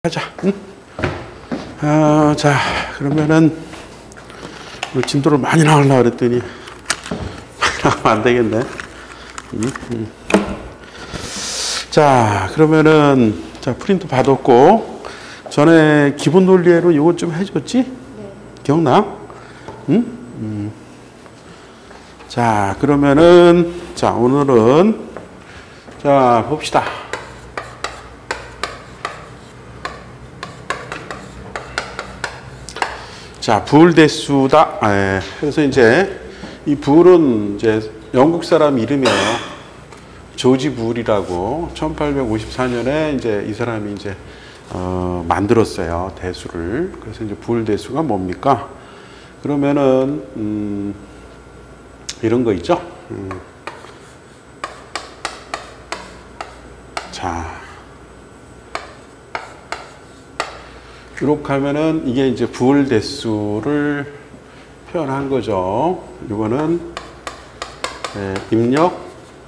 하자. 응? 자, 그러면은 진도를 많이 나가려고 그랬더니 많이 나가면 안 되겠네. 자, 그러면은 자, 프린트 받았고 전에 기본 논리로 이것 좀 해줬지? 네. 기억나? 응? 자, 그러면은 자, 오늘은 자, 봅시다. 자, 부울 대수다. 그래서 이제 이 부울은 이제 영국 사람 이름이에요. 조지 부울이라고 1854년에 이제 이 사람이 이제 만들었어요. 대수를. 그래서 이제 부울 대수가 뭡니까? 그러면은 이런 거 있죠. 자. 이렇게 하면은 이게 이제 부울 대수를 표현한 거죠. 이거는 입력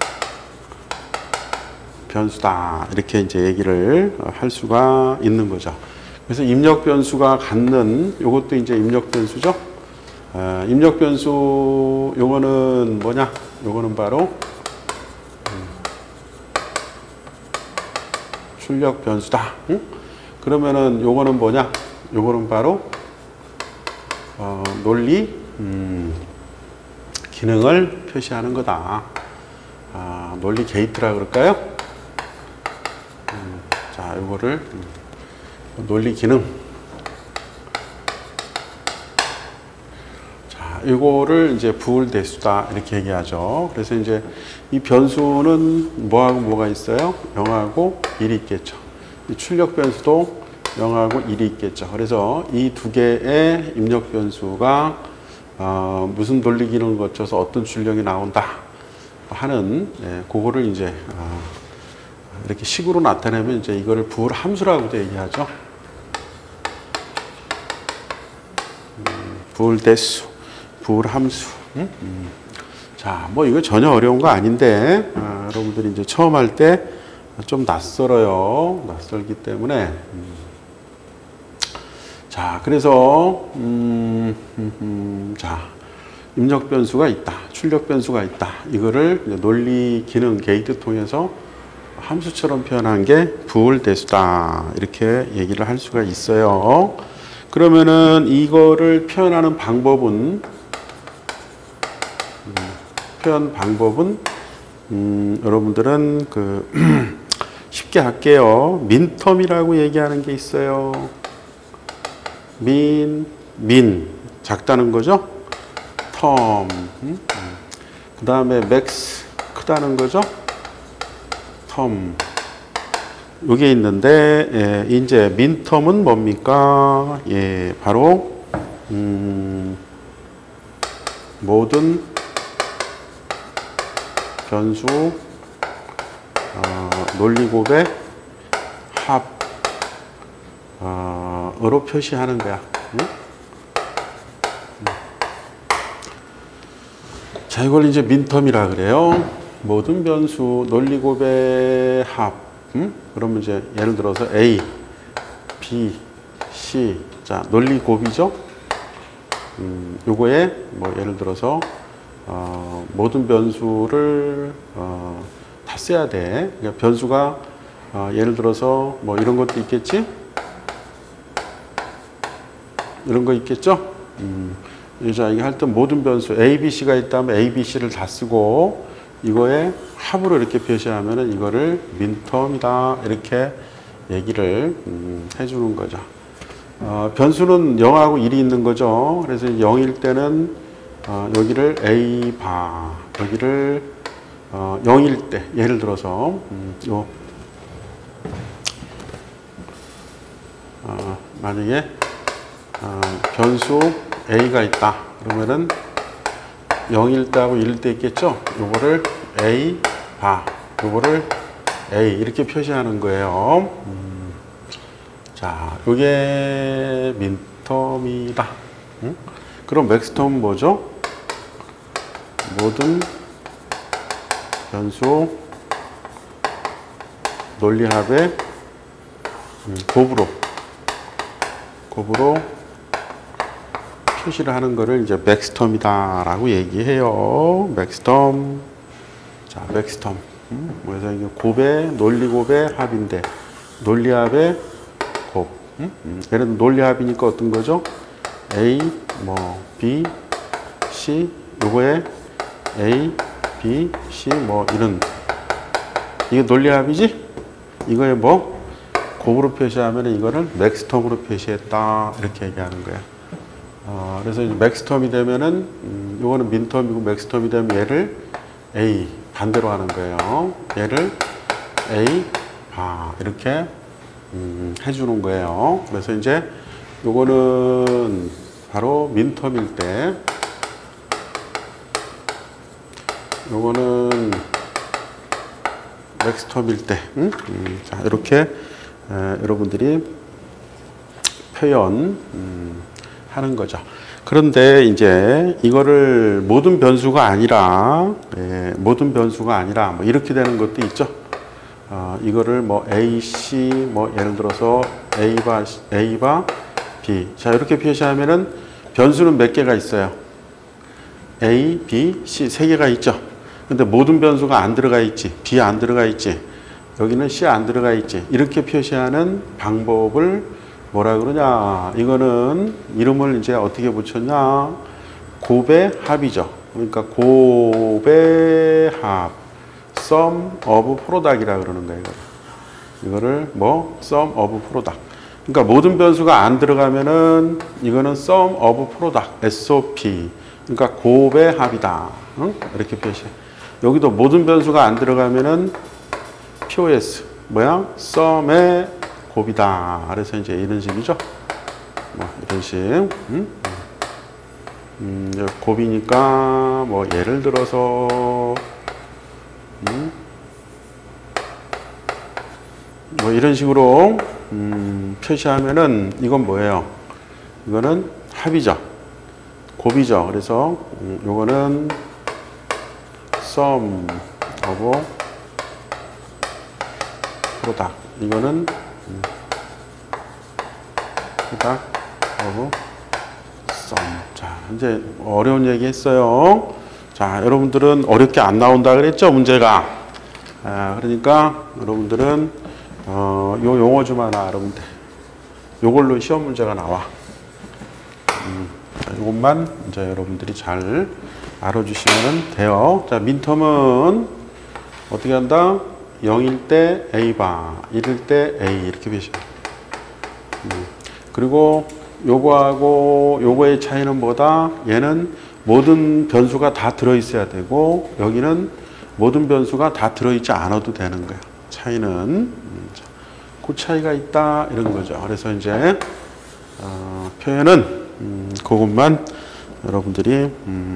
변수다. 이렇게 이제 얘기를 할 수가 있는 거죠. 그래서 입력 변수가 갖는 이것도 이제 입력 변수죠. 입력 변수 요거는 뭐냐? 요거는 바로 출력 변수다. 응? 그러면은 요거는 뭐냐? 요거는 바로 논리 기능을 표시하는 거다. 논리 게이트라 그럴까요? 자, 요거를 논리 기능. 자, 요거를 이제 부울 대수다 이렇게 얘기하죠. 그래서 이제 이 변수는 뭐하고 뭐가 있어요? 0하고 1이 있겠죠. 이 출력 변수도 0하고 1이 있겠죠. 그래서 이 두 개의 입력 변수가 무슨 논리 기능을 거쳐서 어떤 출력이 나온다 하는 그거를 이제 이렇게 식으로 나타내면 이제 이거를 부울 함수라고도 얘기하죠. 부울 대수, 부울 함수. 자, 뭐 이거 전혀 어려운 거 아닌데 여러분들이 이제 처음 할 때 좀 낯설어요. 낯설기 때문에. 자, 그래서 자, 입력 변수가 있다, 출력 변수가 있다. 이거를 논리 기능 게이트 통해서 함수처럼 표현한 게 부울 대수다. 이렇게 얘기를 할 수가 있어요. 그러면은 이거를 표현하는 방법은 여러분들은 쉽게 할게요. 민텀이라고 얘기하는 게 있어요. 민 작다는 거죠. 텀. 그 다음에 맥스 크다는 거죠. 텀. 요게 있는데 이제 민텀은 뭡니까? 예, 바로 모든 변수 논리곱의 합으로 표시하는 거야. 자, 이걸 이제 민텀이라 그래요. 모든 변수 논리곱의 합. 그러면 이제 예를 들어서 A, B, C. 자, 논리곱이죠. 요거에 뭐 예를 들어서 모든 변수를 다 써야 돼. 그러니까 변수가 예를 들어서 뭐 이런 것도 있겠지? 이런 거 있겠죠? 자, 이게 할 때 모든 변수 A, B, C가 있다면 A, B, C를 다 쓰고 이거에 합으로 이렇게 표시하면은 이거를 민텀이다 이렇게 얘기를 해주는 거죠. 변수는 0하고 1이 있는 거죠. 그래서 0일 때는 여기를 A 바, 여기를 0일 때 예를 들어서 만약에 변수 A가 있다 그러면은 0일 때하고 1일 때 있겠죠. 요거를 A 바, 요거를 A 이렇게 표시하는 거예요. 자, 요게 민텀이다. 그럼 맥스텀은 뭐죠? 모든 변수 논리합의 곱으로 곱으로 표시를 하는 거를 이제 맥스텀이다라고 얘기해요. 맥스텀. 자, 맥스텀. 그래서 이게 곱의 논리곱의 합인데 논리합의 곱. 얘는 논리합이니까 어떤 거죠? A, 뭐 B, C. 요거에 A, B, C 뭐 이런 이게 논리합이지? 이거에 뭐 곱으로 표시하면 이거를 맥스텀으로 표시했다 이렇게 얘기하는 거야. 그래서 이제 맥스텀이 되면은 요거는 민텀이고 맥스텀이 되면 얘를 A 반대로 하는 거예요. 얘를 A 이렇게 해주는 거예요. 그래서 이제 요거는 바로 민텀일 때 요거는 맥스텀일 때 자, 이렇게 여러분들이 표현 하는 거죠. 그런데 이제 이거를 모든 변수가 아니라 모든 변수가 아니라 뭐 이렇게 되는 것도 있죠. 이거를 뭐 A, C 뭐 예를 들어서 A 바 B 자 이렇게 표시하면은 변수는 몇 개가 있어요? A, B, C 세 개가 있죠. 근데 모든 변수가 안 들어가 있지. B 안 들어가 있지. 여기는 C 안 들어가 있지. 이렇게 표시하는 방법을 뭐라 그러냐. 이거는 이름을 이제 어떻게 붙였냐. 곱의 합이죠. 그러니까 곱의 합. sum of product이라 그러는 거예요. 이거를 뭐 sum of product. 그러니까 모든 변수가 안 들어가면은 이거는 sum of product. SOP. 그러니까 곱의 합이다. 응? 이렇게 표시해. 여기도 모든 변수가 안 들어가면은 POS 뭐야? 썸의 곱이다. 그래서 이제 이런 식이죠. 뭐 이런 식. 곱이니까 뭐 예를 들어서 뭐 이런 식으로 표시하면은 이건 뭐예요? 이거는 합이죠. 곱이죠. 그래서 요거는 sum of product. 이거는 product of sum. 자, 이제 어려운 얘기 했어요. 자, 여러분들은 어렵게 안 나온다 그랬죠, 문제가. 그러니까 여러분들은 요 용어 좀 하나 알아보면 돼. 요걸로 시험 문제가 나와. 이것만 이제 여러분들이 잘 알아주시면 돼요. 자, 민텀은 어떻게 한다? 0일 때 A바, 1일 때 A 이렇게 표시. 그리고 요거하고 요거의 차이는 뭐다? 얘는 모든 변수가 다 들어있어야 되고 여기는 모든 변수가 다 들어있지 않아도 되는 거야. 차이는 그 차이가 있다 이런 거죠. 그래서 이제 표현은 그것만 여러분들이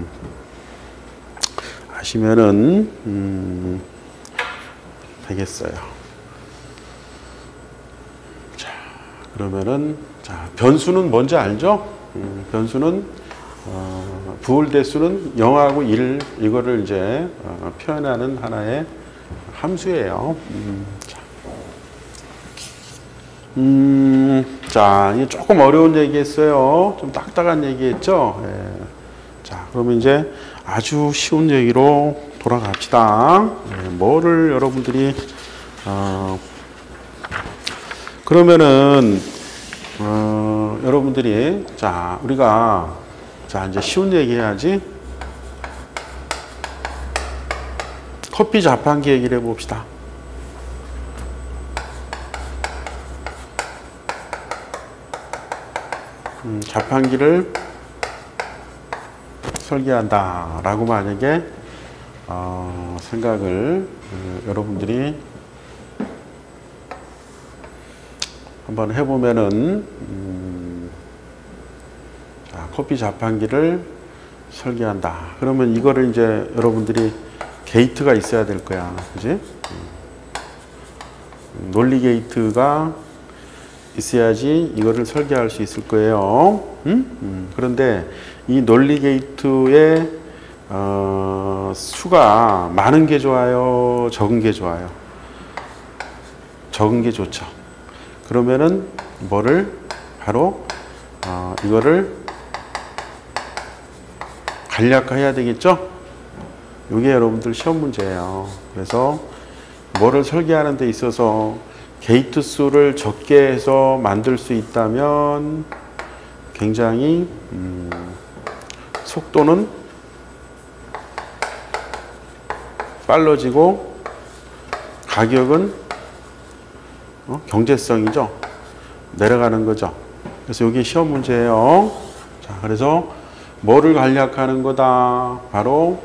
아시면은 되겠어요. 자, 그러면은 자, 변수는 뭔지 알죠? 변수는 부울대수는 0하고 1 이거를 이제 표현하는 하나의 함수예요. 자, 이게 조금 어려운 얘기했어요. 좀 딱딱한 얘기했죠. 예. 자, 그러면 이제 아주 쉬운 얘기로 돌아갑시다. 예, 뭐를 여러분들이 그러면은 여러분들이 자 우리가 자 이제 쉬운 얘기 해야지. 커피 자판기 얘기를 해봅시다. 자판기를 설계한다라고 만약에 생각을 여러분들이 한번 해보면은 자, 커피 자판기를 설계한다. 그러면 이거를 이제 여러분들이 게이트가 있어야 될 거야, 그지? 논리 게이트가 있어야지 이거를 설계할 수 있을 거예요. 그런데 이 논리 게이트의 수가 많은 게 좋아요? 적은 게 좋아요? 적은 게 좋죠. 그러면은 뭐를 바로 이거를 간략화해야 되겠죠? 이게 여러분들 시험 문제예요. 그래서 뭐를 설계하는 데 있어서 게이트 수를 적게 해서 만들 수 있다면 굉장히 속도는 빨라지고 가격은 경제성이죠. 내려가는 거죠. 그래서 이게 시험 문제예요. 자, 그래서 뭐를 간략화하는 거다? 바로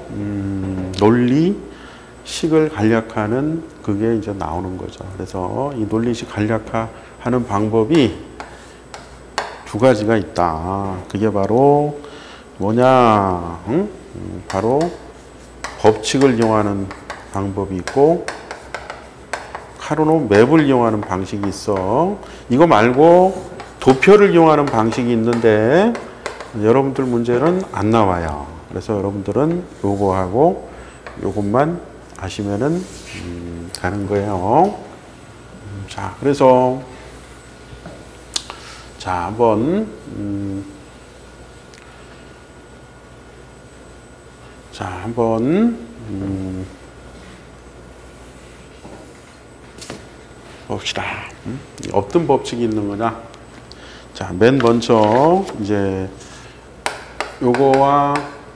논리식을 간략화하는 그게 이제 나오는 거죠. 그래서 이 논리식 간략화하는 방법이 두 가지가 있다. 그게 바로 뭐냐? 바로 법칙을 이용하는 방법이 있고 카르노 맵을 이용하는 방식이 있어. 이거 말고 도표를 이용하는 방식이 있는데 여러분들 문제는 안 나와요. 그래서 여러분들은 요거하고 요것만 아시면은 가는 거예요. 자, 그래서 자, 한번 봅시다. 어떤 법칙이 있는 거냐? 자, 맨 먼저 이제 요거와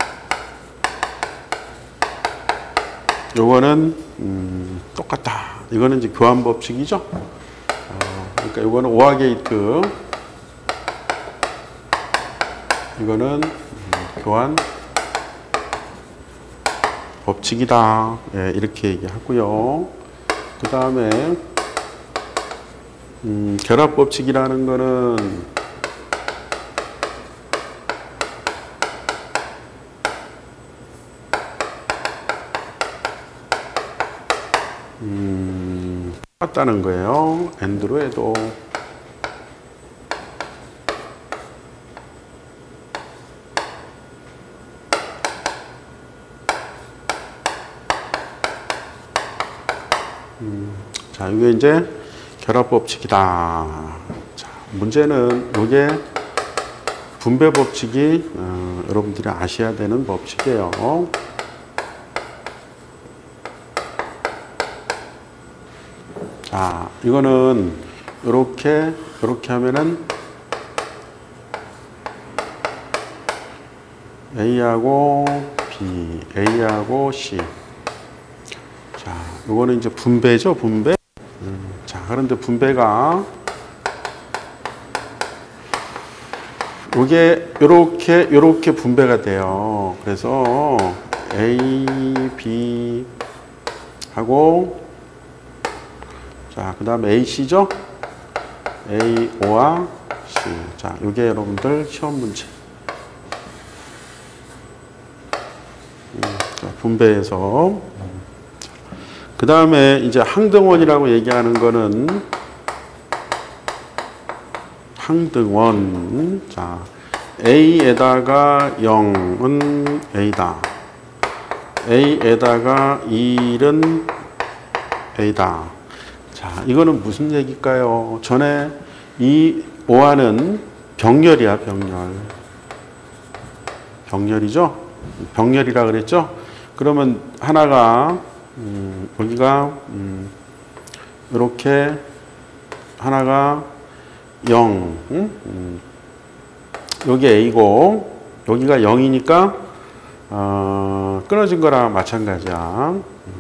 요거는 똑같다. 이거는 이제 교환 법칙이죠. 그러니까 요거는 오화 게이트, 이거는 교환 법칙이다. 예, 이렇게 얘기하고요. 그 다음에 결합 법칙이라는 거는 똑같다는 거예요. 엔드로 해도. 자, 이게 이제 결합 법칙이다. 자, 문제는 이게 분배 법칙이 여러분들이 아셔야 되는 법칙이에요. 자, 이거는 이렇게 하면은 A하고 B, A하고 C. 자, 이거는 이제 분배죠, 분배. 자, 그런데 분배가 이게 요렇게 분배가 돼요. 그래서 A, B 하고 자, 그 다음에 AC죠? AO와 C. 자, 요게 여러분들 시험 문제. 자, 분배해서. 그 다음에 이제 항등원이라고 얘기하는 거는 항등원. 자, A에다가 0은 A다. A에다가 1은 A다. 자, 이거는 무슨 얘기일까요? 전에 이 오화는 병렬이야, 병렬. 병렬이죠? 병렬이라 그랬죠? 그러면 하나가 여기가 이렇게 하나가 0, 여기 A고 여기가 0이니까 끊어진 거랑 마찬가지야.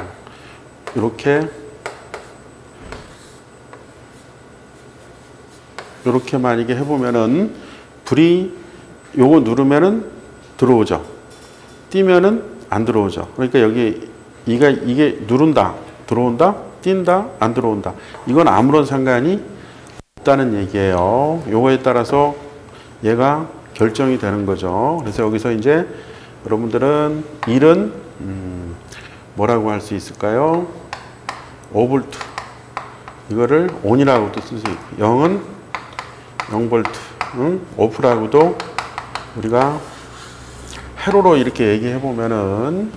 이렇게 만약에 해보면은 불이 요거 누르면은 들어오죠. 띄면은 안 들어오죠. 그러니까 여기 이게 누른다, 들어온다, 띈다, 안 들어온다. 이건 아무런 상관이 없다는 얘기예요. 요거에 따라서 얘가 결정이 되는 거죠. 그래서 여기서 이제 여러분들은 1은 뭐라고 할 수 있을까요? 5V. 이거를 ON이라고도 쓸 수 있고 0은 0V, 오프라고도 우리가 회로로 이렇게 얘기해 보면은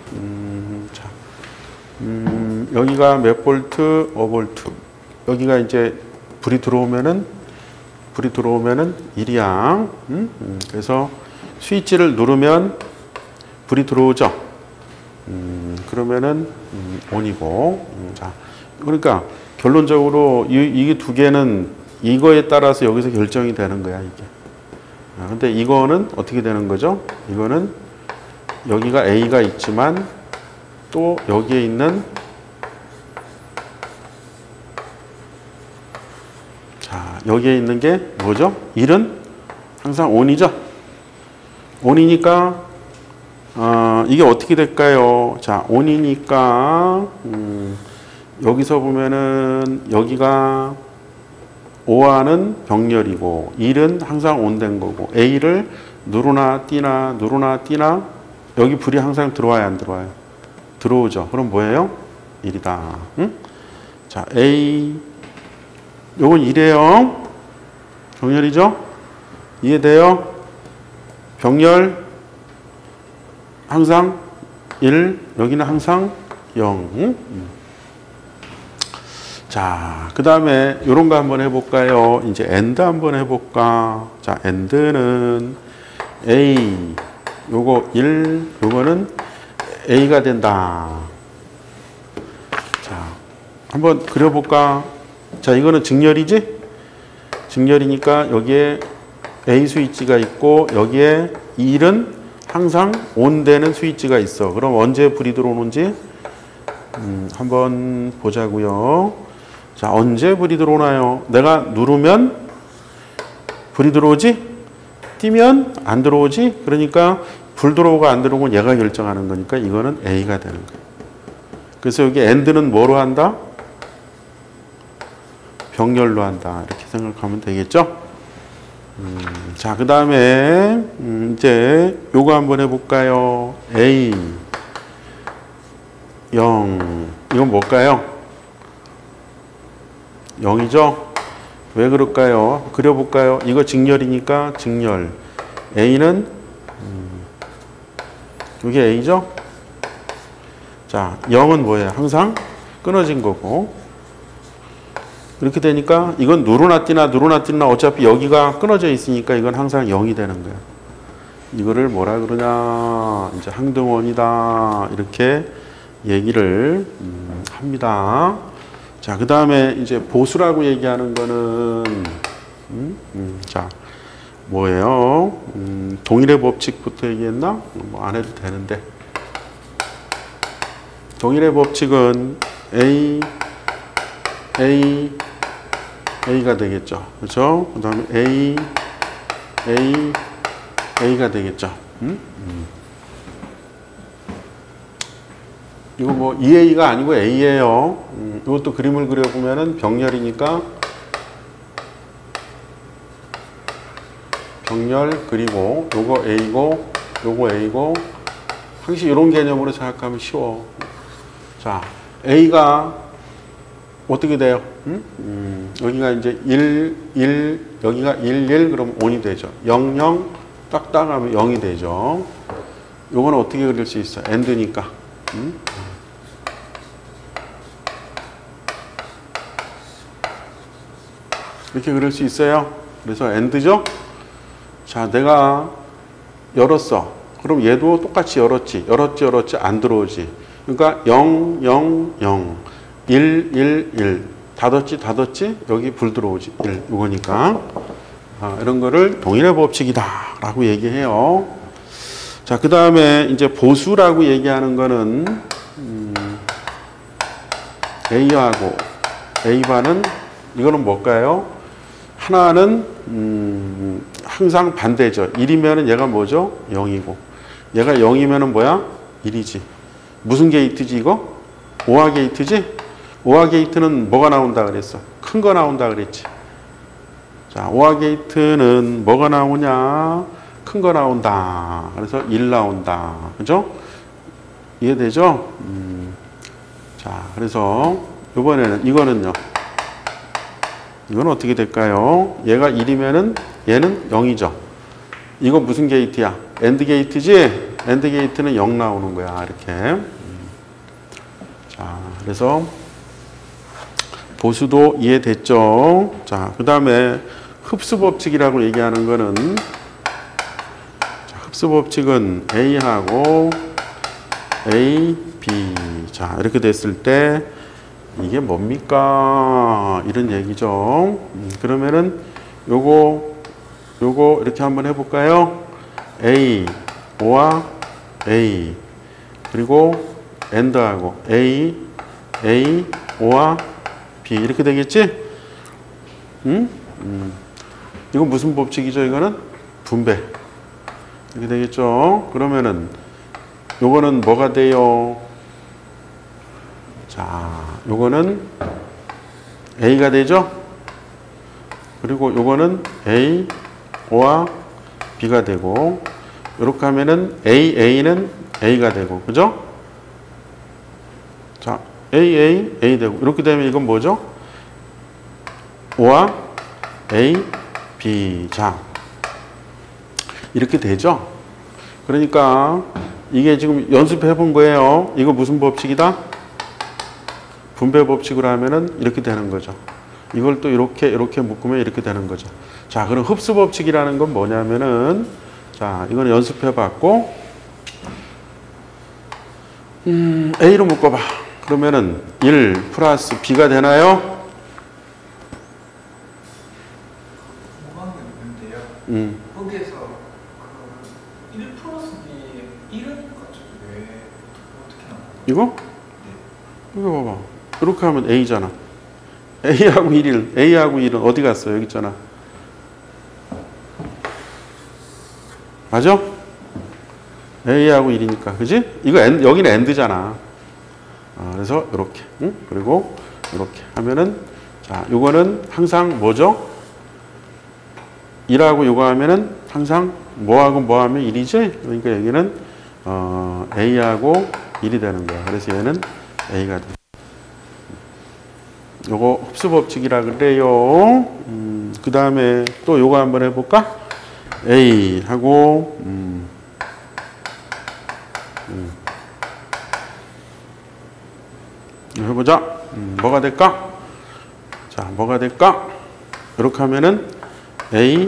여기가 몇 볼트, 5V. 여기가 이제 불이 들어오면은 불이 들어오면은 1이야. 그래서 스위치를 누르면 불이 들어오죠. 그러면은 ON이고. 자, 그러니까 결론적으로 이게 두 개는 이거에 따라서 여기서 결정이 되는 거야, 이게. 근데 이거는 어떻게 되는 거죠? 이거는 여기가 A가 있지만 또 여기에 있는 자, 여기에 있는 게 뭐죠? 1은 항상 ON이죠? ON이니까 이게 어떻게 될까요? 자, ON이니까 여기서 보면은 여기가 O와는 병렬이고 1은 항상 ON된 거고 A를 누르나 띄나 누르나 띄나 여기 불이 항상 들어와야 안 들어와요? 들어오죠. 그럼 뭐예요? 1이다. 응? 자, A 요건 1이에요. 병렬이죠? 이해돼요? 병렬 항상 1, 여기는 항상 0. 응? 자, 그 다음에 이런 거 한번 해볼까요? 이제 AND 한번 해볼까? 자, AND는 A, 요거 1, 요거는 A가 된다. 자, 한번 그려볼까? 자, 이거는 직렬이지? 직렬이니까 여기에 A 스위치가 있고 여기에 1은 항상 ON되는 스위치가 있어. 그럼 언제 불이 들어오는지 한번 보자고요. 자, 언제 불이 들어오나요? 내가 누르면 불이 들어오지? 띄면 안 들어오지? 그러니까 불 들어오고 안 들어오고 얘가 결정하는 거니까 이거는 A가 되는 거예요. 그래서 여기 AND는 뭐로 한다? 병렬로 한다. 이렇게 생각하면 되겠죠? 자, 그 다음에 이제 요거 한번 해볼까요? A 0 이건 뭘까요? 0이죠? 왜 그럴까요? 그려볼까요? 이거 직렬이니까 직렬. A는 이게 A죠? 자, 0은 뭐예요? 항상 끊어진 거고. 이렇게 되니까 이건 누르나 띄나 누르나 띄나 어차피 여기가 끊어져 있으니까 이건 항상 0이 되는 거야. 이거를 뭐라 그러냐? 이제 항등원이다. 이렇게 얘기를 합니다. 자, 그 다음에 이제 보수라고 얘기하는 거는 자, 뭐예요? 동일의 법칙부터 얘기했나? 뭐 안 해도 되는데. 동일의 법칙은 A가 되겠죠. 그렇죠? 그 다음에 A가 되겠죠. 이거 뭐 2A가 아니고 A예요. 이것도 그림을 그려보면은 병렬이니까 병렬 그리고 요거 A고 요거 A고 항상 이런 개념으로 생각하면 쉬워. 자, A가 어떻게 돼요? 여기가 이제 1, 여기가 1, 그럼 5이 되죠. 0, 0, 딱딱 하면 0이 되죠. 요거는 어떻게 그릴 수 있어? AND니까. 이렇게 그릴 수 있어요. 그래서 AND죠? 자, 내가 열었어. 그럼 얘도 똑같이 열었지. 열었지. 안 들어오지. 그러니까 0, 0, 0. 1, 1, 1. 닫았지? 여기 불 들어오지. 1. 이거니까. 이런 거를 동일의 법칙이다. 라고 얘기해요. 자, 그 다음에 이제 보수라고 얘기하는 거는, A하고 A반은 이거는 뭘까요? 하나는, 항상 반대죠. 1이면은 얘가 뭐죠? 0이고. 얘가 0이면은 뭐야? 1이지. 무슨 게이트지, 이거? OR 게이트지? OR 게이트는 뭐가 나온다 그랬어? 큰 거 나온다 그랬지. 자, OR 게이트는 뭐가 나오냐? 큰 거 나온다. 그래서 1 나온다. 그죠? 이해되죠? 자, 그래서 이번에는 이거는요. 이건 어떻게 될까요? 얘가 1이면은 얘는 0이죠. 이거 무슨 게이트야? AND 게이트지? AND 게이트는 0 나오는 거야. 이렇게. 자, 그래서 보수도 이해됐죠? 자, 그 다음에 흡수 법칙이라고 얘기하는 거는, 자, 흡수 법칙은 A하고 A, B. 자, 이렇게 됐을 때 이게 뭡니까? 이런 얘기죠. 그러면은 요거 이렇게 한번 해볼까요? A, O와 A. 그리고 AND하고 A, O와 B. 이렇게 되겠지? 이건 무슨 법칙이죠? 이거는 분배. 이렇게 되겠죠? 그러면은 요거는 뭐가 돼요? 자, 요거는 A가 되죠? 그리고 요거는 A, O와 B가 되고, 이렇게 하면은 A는 A가 되고, 그죠? 자, A 되고, 이렇게 되면 이건 뭐죠? O와 A, B. 자, 이렇게 되죠? 그러니까 이게 지금 연습해 본 거예요. 이거 무슨 법칙이다? 분배 법칙으로 하면은 이렇게 되는 거죠. 이걸 또 이렇게 묶으면 이렇게 되는 거죠. 자, 그럼 흡수 법칙이라는 건 뭐냐면은, 자, 이거는 연습해 봤고, A로 묶어봐. 그러면은 1 플러스 B가 되나요? 거기에서 그 1 플러스 B 1은 갑자기 왜 어떻게 나와요? 이거? 네. 이거 봐봐. 이렇게 하면 A잖아. A하고 1은 어디 갔어요? 여기 있잖아. 맞아? A하고 1이니까, 그지? 이거 여기는 AND잖아. 그래서 이렇게, 그리고 이렇게 하면은, 자, 요거는 항상 뭐죠? 1하고 요거 하면은 항상 뭐하고 뭐 하면 1이지? 그러니까 여기는 A하고 1이 되는 거야. 그래서 얘는 A가 돼. 요거 흡수 법칙이라 그래요. 그 다음에 또 요거 한번 해볼까? A하고 해보자. 뭐가 될까? 자, 뭐가 될까? 이렇게 하면은 A.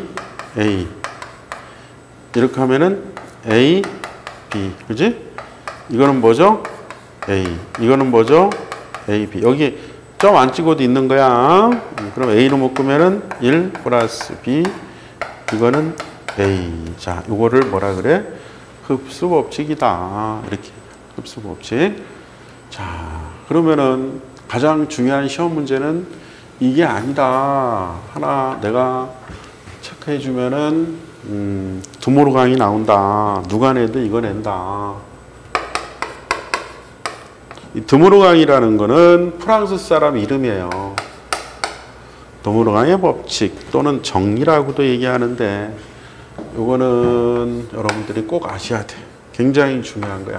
이렇게 하면은 A, B. 그지? 이거는 뭐죠? A. 이거는 뭐죠? A, B. 여기 점 안 찍어도 있는 거야. 그럼 A로 묶으면은 1 플러스 B. 이거는 A. 자, 이거를 뭐라 그래? 흡수 법칙이다. 이렇게. 흡수 법칙. 자, 그러면은 가장 중요한 시험 문제는 이게 아니다. 하나 내가 체크해 주면은 두모로 강이 나온다. 누가 내도 이거 낸다. 이 드모로 강이라는 거는 프랑스 사람 이름이에요. 드모로 강의 법칙 또는 정리라고도 얘기하는데, 이거는 여러분들이 꼭 아셔야 돼. 굉장히 중요한 거야.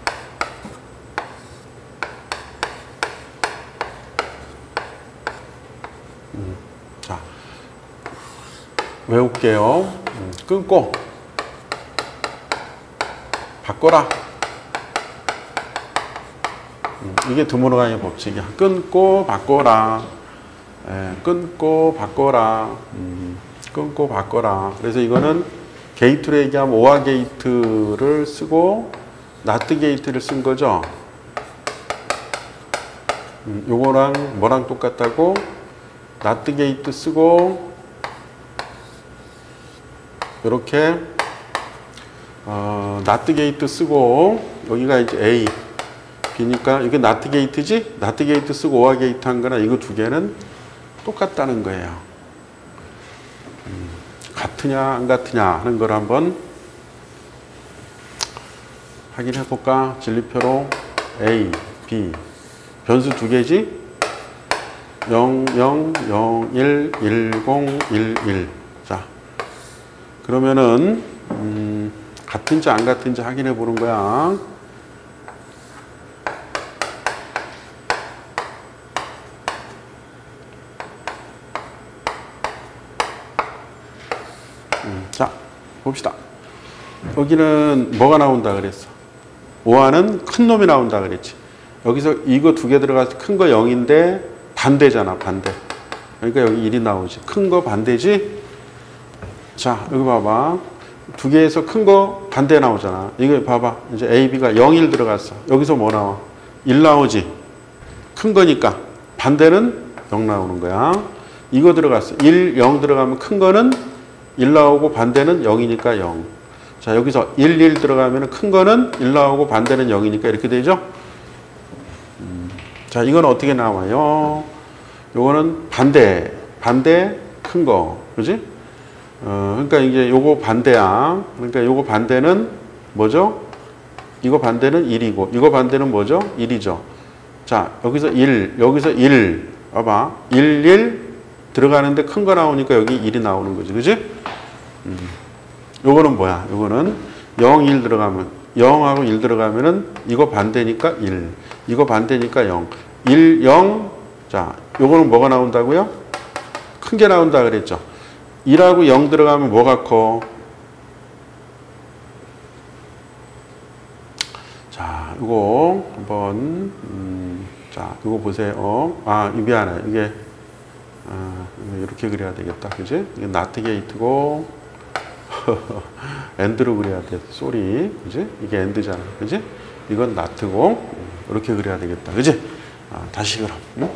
자, 외울게요. 끊고 바꿔라. 이게 드모로 강의 법칙이야. 끊고 바꿔라. 끊고 바꿔라. 끊고 바꿔라. 그래서 이거는 게이트로 얘기하면 오화 게이트를 쓰고 나트 게이트를 쓴 거죠. 요거랑 뭐랑 똑같다고? 나트 게이트 쓰고 이렇게 나트 게이트 쓰고 여기가 이제 A, B니까 이게 나트 게이트지? 나트 게이트 쓰고 오화 게이트 한 거나 이거 두 개는 똑같다는 거예요. 같으냐 안 같으냐 하는 걸 한번 확인해 볼까? 진리표로 A, B 변수 두 개지? 0, 0, 0, 1, 1, 0, 1, 1. 자, 그러면은 같은지 안 같은지 확인해 보는 거야. 자, 봅시다. 여기는 뭐가 나온다 그랬어? 5화는 큰 놈이 나온다 그랬지. 여기서 이거 두 개 들어가서 큰 거 0인데 반대잖아, 반대. 그러니까 여기 1이 나오지. 큰 거 반대지? 자, 여기 봐봐. 두 개에서 큰 거 반대 나오잖아. 이거 봐봐. 이제 A, B가 0, 1 들어갔어. 여기서 뭐 나와? 1 나오지. 큰 거니까. 반대는 0 나오는 거야. 이거 들어갔어. 1, 0 들어가면 큰 거는 1 나오고 반대는 0이니까 0. 자, 여기서 1, 1 들어가면 큰 거는 1 나오고 반대는 0이니까 이렇게 되죠? 자, 이건 어떻게 나와요? 요거는 반대 큰 거. 그지? 그러니까 이제 요거 반대야. 그러니까 요거 반대는 뭐죠? 이거 반대는 1이고, 이거 반대는 뭐죠? 1이죠. 자, 여기서 1, 여기서 1. 봐봐. 1, 1 들어가는데 큰 거 나오니까 여기 1이 나오는 거지. 그지? 요거는 뭐야? 요거는 0, 1 들어가면, 0하고 1 들어가면은 이거 반대니까 1. 이거 반대니까 0. 1, 0. 자, 요거는 뭐가 나온다고요? 큰 게 나온다 그랬죠. 1하고 0 들어가면 뭐가 커? 자, 이거 한번 자, 이거 보세요. 아, 미안해. 이게 이렇게 그려야 되겠다. 그지? 이게 나트 게이트고 엔드로 그려야 돼. 쏘리. 그지? 이게 엔드잖아. 그지? 이건 나트고 이렇게 그려야 되겠다. 그지? 다시 그럼. 응?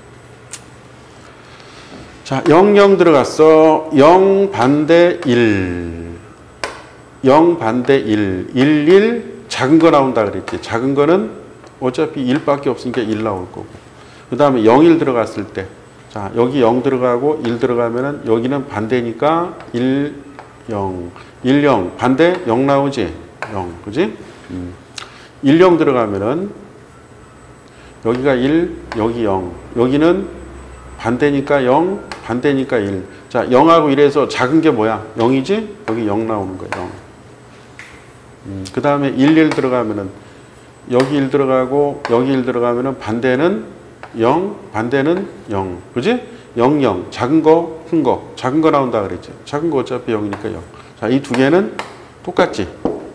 자, 0, 0 들어갔어. 0 반대 1. 0 반대 1. 1, 1. 작은 거 나온다 그랬지. 작은 거는 어차피 1밖에 없으니까 1 나올 거고. 그 다음에 0, 1 들어갔을 때. 자, 여기 0 들어가고 1 들어가면은 여기는 반대니까 1, 0. 1, 0. 반대 0 나오지? 0. 그지? 1, 0 들어가면은 여기가 1, 여기 0. 여기는 반대니까 0, 반대니까 1. 자, 0하고 1에서 작은 게 뭐야? 0이지? 여기 0 나오는 거야, 0. 그 다음에 1, 1 들어가면은 여기 1 들어가고 여기 1 들어가면은 반대는 0, 반대는 0. 그지? 0, 0. 작은 거, 큰 거. 작은 거 나온다 그랬지. 작은 거 어차피 0이니까 0. 자, 이 두 개는 똑같지?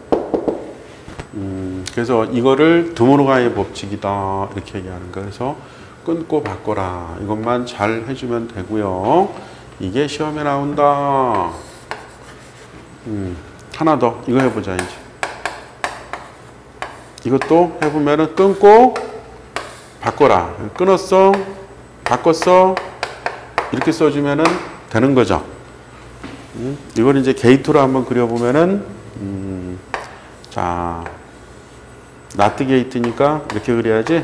그래서 이거를 드모르가의 법칙이다. 이렇게 얘기하는 거야. 그래서 끊고 바꿔라. 이것만 잘 해주면 되고요. 이게 시험에 나온다. 하나 더. 이거 해보자, 이제. 이것도 해보면은 끊고 바꿔라. 끊었어. 바꿨어. 이렇게 써주면은 되는 거죠. 이걸 이제 게이트로 한번 그려보면은, 자, 나트 게이트니까 이렇게 그려야지.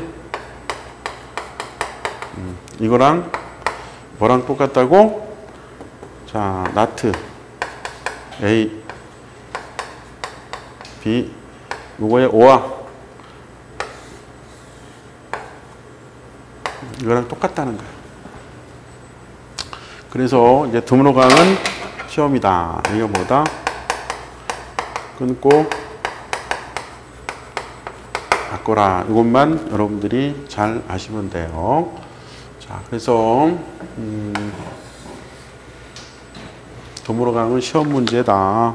이거랑 뭐랑 똑같다고? 자, 나트 A, B, 요거의 O와 이거랑 똑같다는 거야. 그래서 이제 드모르강은 시험이다. 이거 뭐다? 끊고 바꿔라. 이것만 여러분들이 잘 아시면 돼요. 자, 그래서 드모르강은 시험 문제다.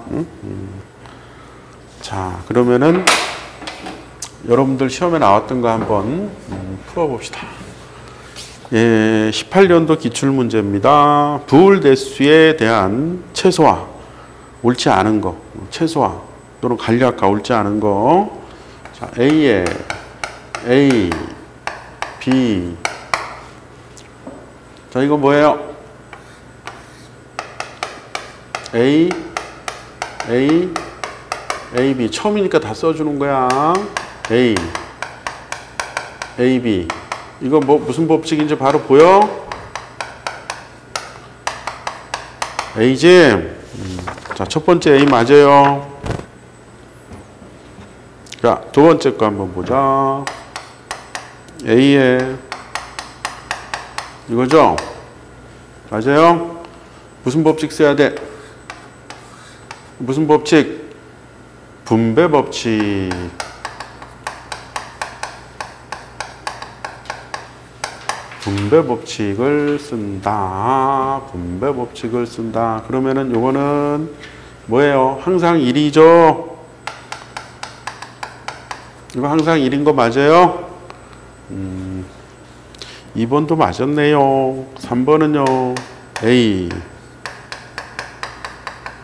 자, 그러면은 여러분들 시험에 나왔던 거 한번 풀어봅시다. 예, 18년도 기출문제입니다. 부울대수에 대한 최소화, 옳지 않은 거, 최소화 또는 간략화, 옳지 않은 거. 자, A에 A, B. 자, 이거 뭐예요? A, B. 처음이니까 다 써주는 거야. A, B. 이거 뭐 무슨 법칙인지 바로 보여? A지? 자, 첫 번째 A 맞아요. 자, 두 번째 거 한번 보자. A에 이거죠? 맞아요? 무슨 법칙 써야 돼? 무슨 법칙? 분배 법칙. 분배 법칙을 쓴다. 분배 법칙을 쓴다. 그러면은 요거는 뭐예요? 항상 1이죠? 이거 항상 1인 거 맞아요? 2번도 맞았네요. 3번은요. A,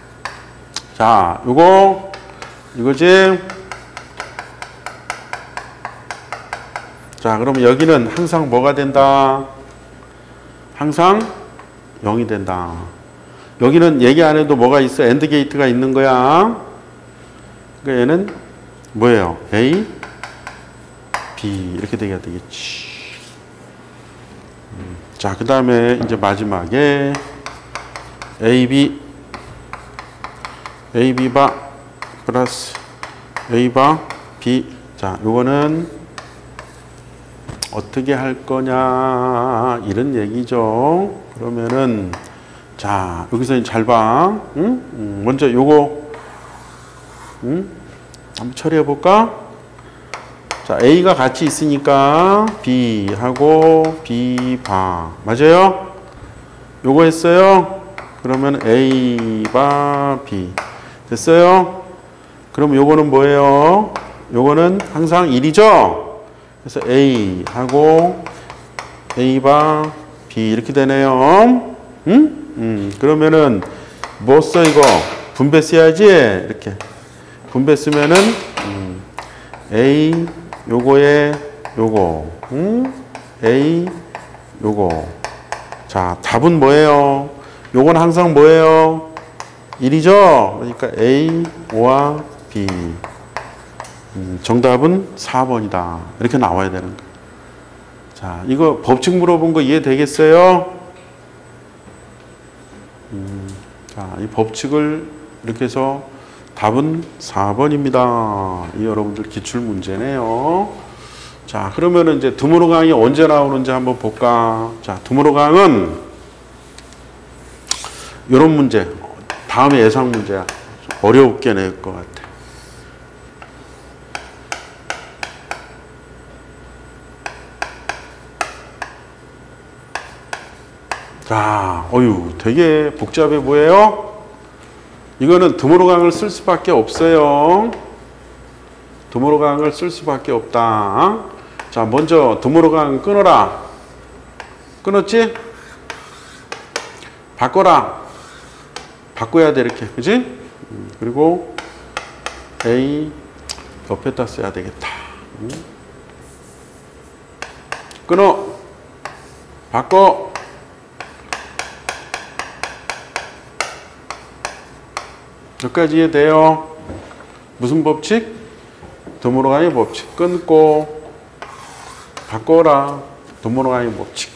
자, 이거지? 자, 그럼 여기는 항상 뭐가 된다? 항상 0이 된다. 여기는 얘기 안 해도 뭐가 있어? AND 게이트가 있는 거야. 그러니까 얘는 뭐예요? A, B 이렇게 돼야 되겠지. 자, 그 다음에 이제 마지막에 AB 바 플러스 A 바 B. 자, 요거는 어떻게 할 거냐 이런 얘기죠. 그러면은 자, 여기서 잘 봐. 응? 먼저 요거 한번 처리해 볼까? 자, A가 같이 있으니까 B하고 B 바 맞아요? 요거 했어요? 그러면 A 바 B 됐어요? 그럼 요거는 뭐예요? 요거는 항상 1이죠? 그래서 A하고 A 바 B 이렇게 되네요. 응? 그러면은 뭐 써 이거? 분배 써야지. 이렇게 분배 쓰면은 A 요거에 요거 A 요거. 자, 답은 뭐예요? 요건 항상 뭐예요? 1이죠? 그러니까 A와 B. 정답은 4번이다. 이렇게 나와야 되는 거예요. 자, 이거 법칙 물어본 거 이해되겠어요? 자, 이 법칙을 이렇게 해서 답은 4번입니다. 이 여러분들 기출 문제네요. 자, 그러면은 이제 드모로강이 언제 나오는지 한번 볼까? 자, 드모로강은 이런 문제. 다음에 예상 문제야. 어렵게 낼 것 같아. 자, 어유, 되게 복잡해 보여요? 이거는 드모로강을 쓸 수밖에 없어요. 드모로강을 쓸 수밖에 없다. 자, 먼저 드모로강 끊어라. 끊었지? 바꿔라. 바꿔야 돼, 이렇게. 그지? 그리고 A 옆에다 써야 되겠다. 끊어. 바꿔. 여기까지 이해돼요? 무슨 법칙? 드모로강의 법칙. 끊고 바꿔라. 드모로강의 법칙.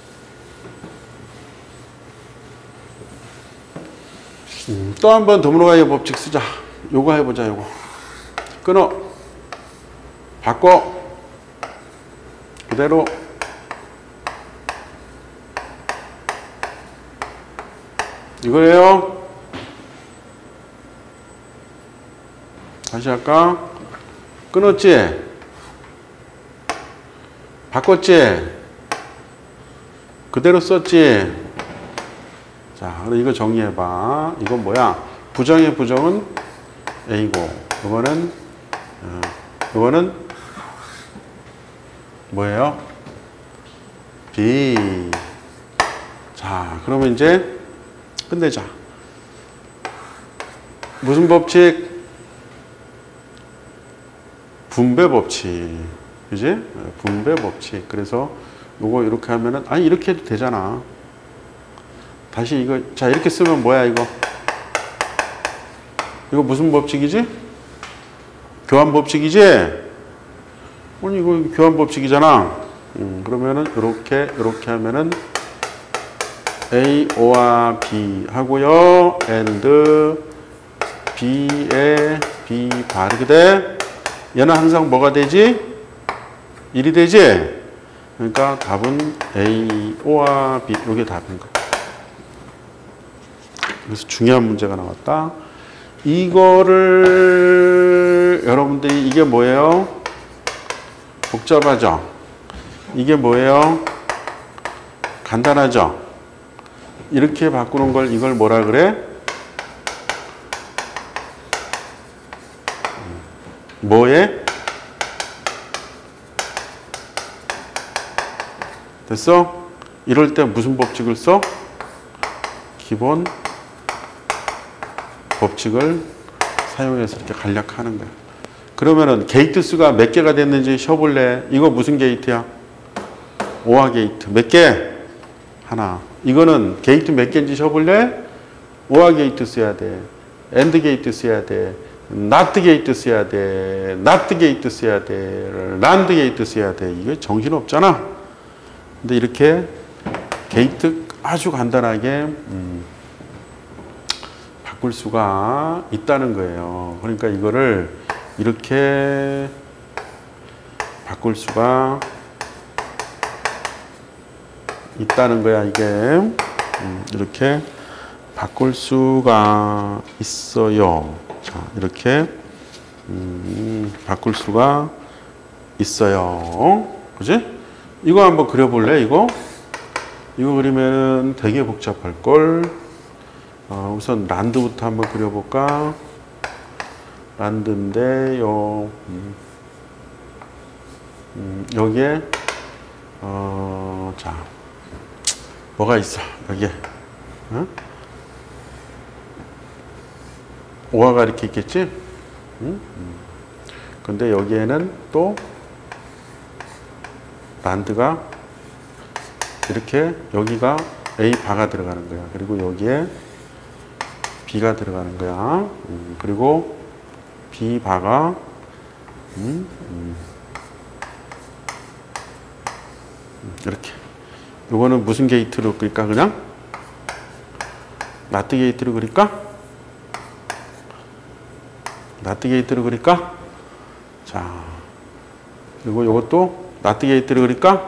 또 한 번 드모로강의 법칙 쓰자. 요거 해보자. 요거 끊어. 바꿔. 그대로. 이거예요. 다시 할까? 끊었지? 바꿨지? 그대로 썼지? 자, 그럼 이거 정리해봐. 이건 뭐야? 부정의 부정은 A고, 이거는 뭐예요? B. 자, 그러면 이제 끝내자. 무슨 법칙? 분배 법칙. 그지? 분배 법칙. 그래서 요거 이렇게 하면은, 아니, 이렇게 해도 되잖아. 다시 이거, 자, 이렇게 쓰면 뭐야, 이거? 이거 무슨 법칙이지? 교환 법칙이지? 아니, 이거 교환 법칙이잖아. 그러면은, 이렇게 하면은, A, O와 B 하고요. and B에 B 바. 이렇게 돼? 얘는 항상 뭐가 되지? 1이 되지? 그러니까 답은 A, O와 B. 이게 답인 거. 그래서 중요한 문제가 나왔다. 이거를 여러분들이 이게 뭐예요? 복잡하죠? 이게 뭐예요? 간단하죠? 이렇게 바꾸는 걸 이걸 뭐라 그래? 뭐에? 됐어? 이럴 때 무슨 법칙을 써? 기본 법칙을 사용해서 이렇게 간략하는 거야. 그러면은 게이트 수가 몇 개가 됐는지 쉬어볼래? 이거 무슨 게이트야? 오화 게이트. 몇 개? 하나. 이거는 게이트 몇 개인지 쉬어볼래? 오화 게이트 써야 돼. 엔드 게이트 써야 돼. 나트 게이트 써야 돼. 나트 게이트 써야 돼. 란드 게이트 써야 돼. 이거 정신없잖아. 근데 이렇게 게이트 아주 간단하게 바꿀 수가 있다는 거예요. 그러니까 이거를 이렇게 바꿀 수가 있다는 거야. 이게 이렇게 바꿀 수가 있어요. 자, 이렇게 바꿀 수가 있어요. 그지? 이거 한번 그려볼래? 이거 그리면 되게 복잡할 걸. 우선 란드부터 한번 그려볼까? 란드인데요. 여기에 자, 뭐가 있어? 여기에 오화가 이렇게 있겠지? 근데 여기에는 또 란드가 이렇게 여기가 A 바가 들어가는 거야. 그리고 여기에 B가 들어가는 거야. 그리고 B 바가 이렇게. 요거는 무슨 게이트로 그릴까? 그냥 나트 게이트로 그릴까? 나트 게이트로 그릴까? 자, 그리고 요것도 나트 게이트로 그릴까?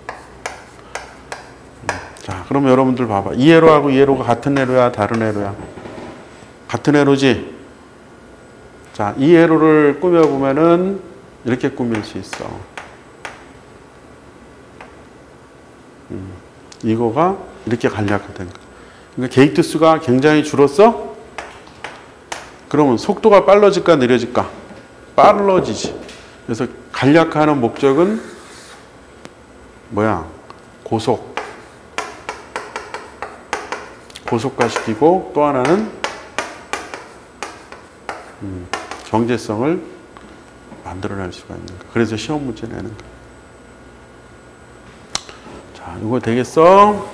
자, 그럼 여러분들 봐봐. 이 회로하고 이 회로가 같은 회로야, 다른 회로야? 같은 회로지? 자, 이 회로를 꾸며보면은 이렇게 꾸밀 수 있어. 이거가 이렇게 간략화된 거야. 그러니까 게이트 수가 굉장히 줄었어? 그러면 속도가 빨라질까, 느려질까? 빨라지지. 그래서 간략화하는 목적은 뭐야? 고속화시키고 또 하나는 정제성을 만들어낼 수가 있는 거야. 그래서 시험 문제 내는 거야. 자, 이거 되겠어?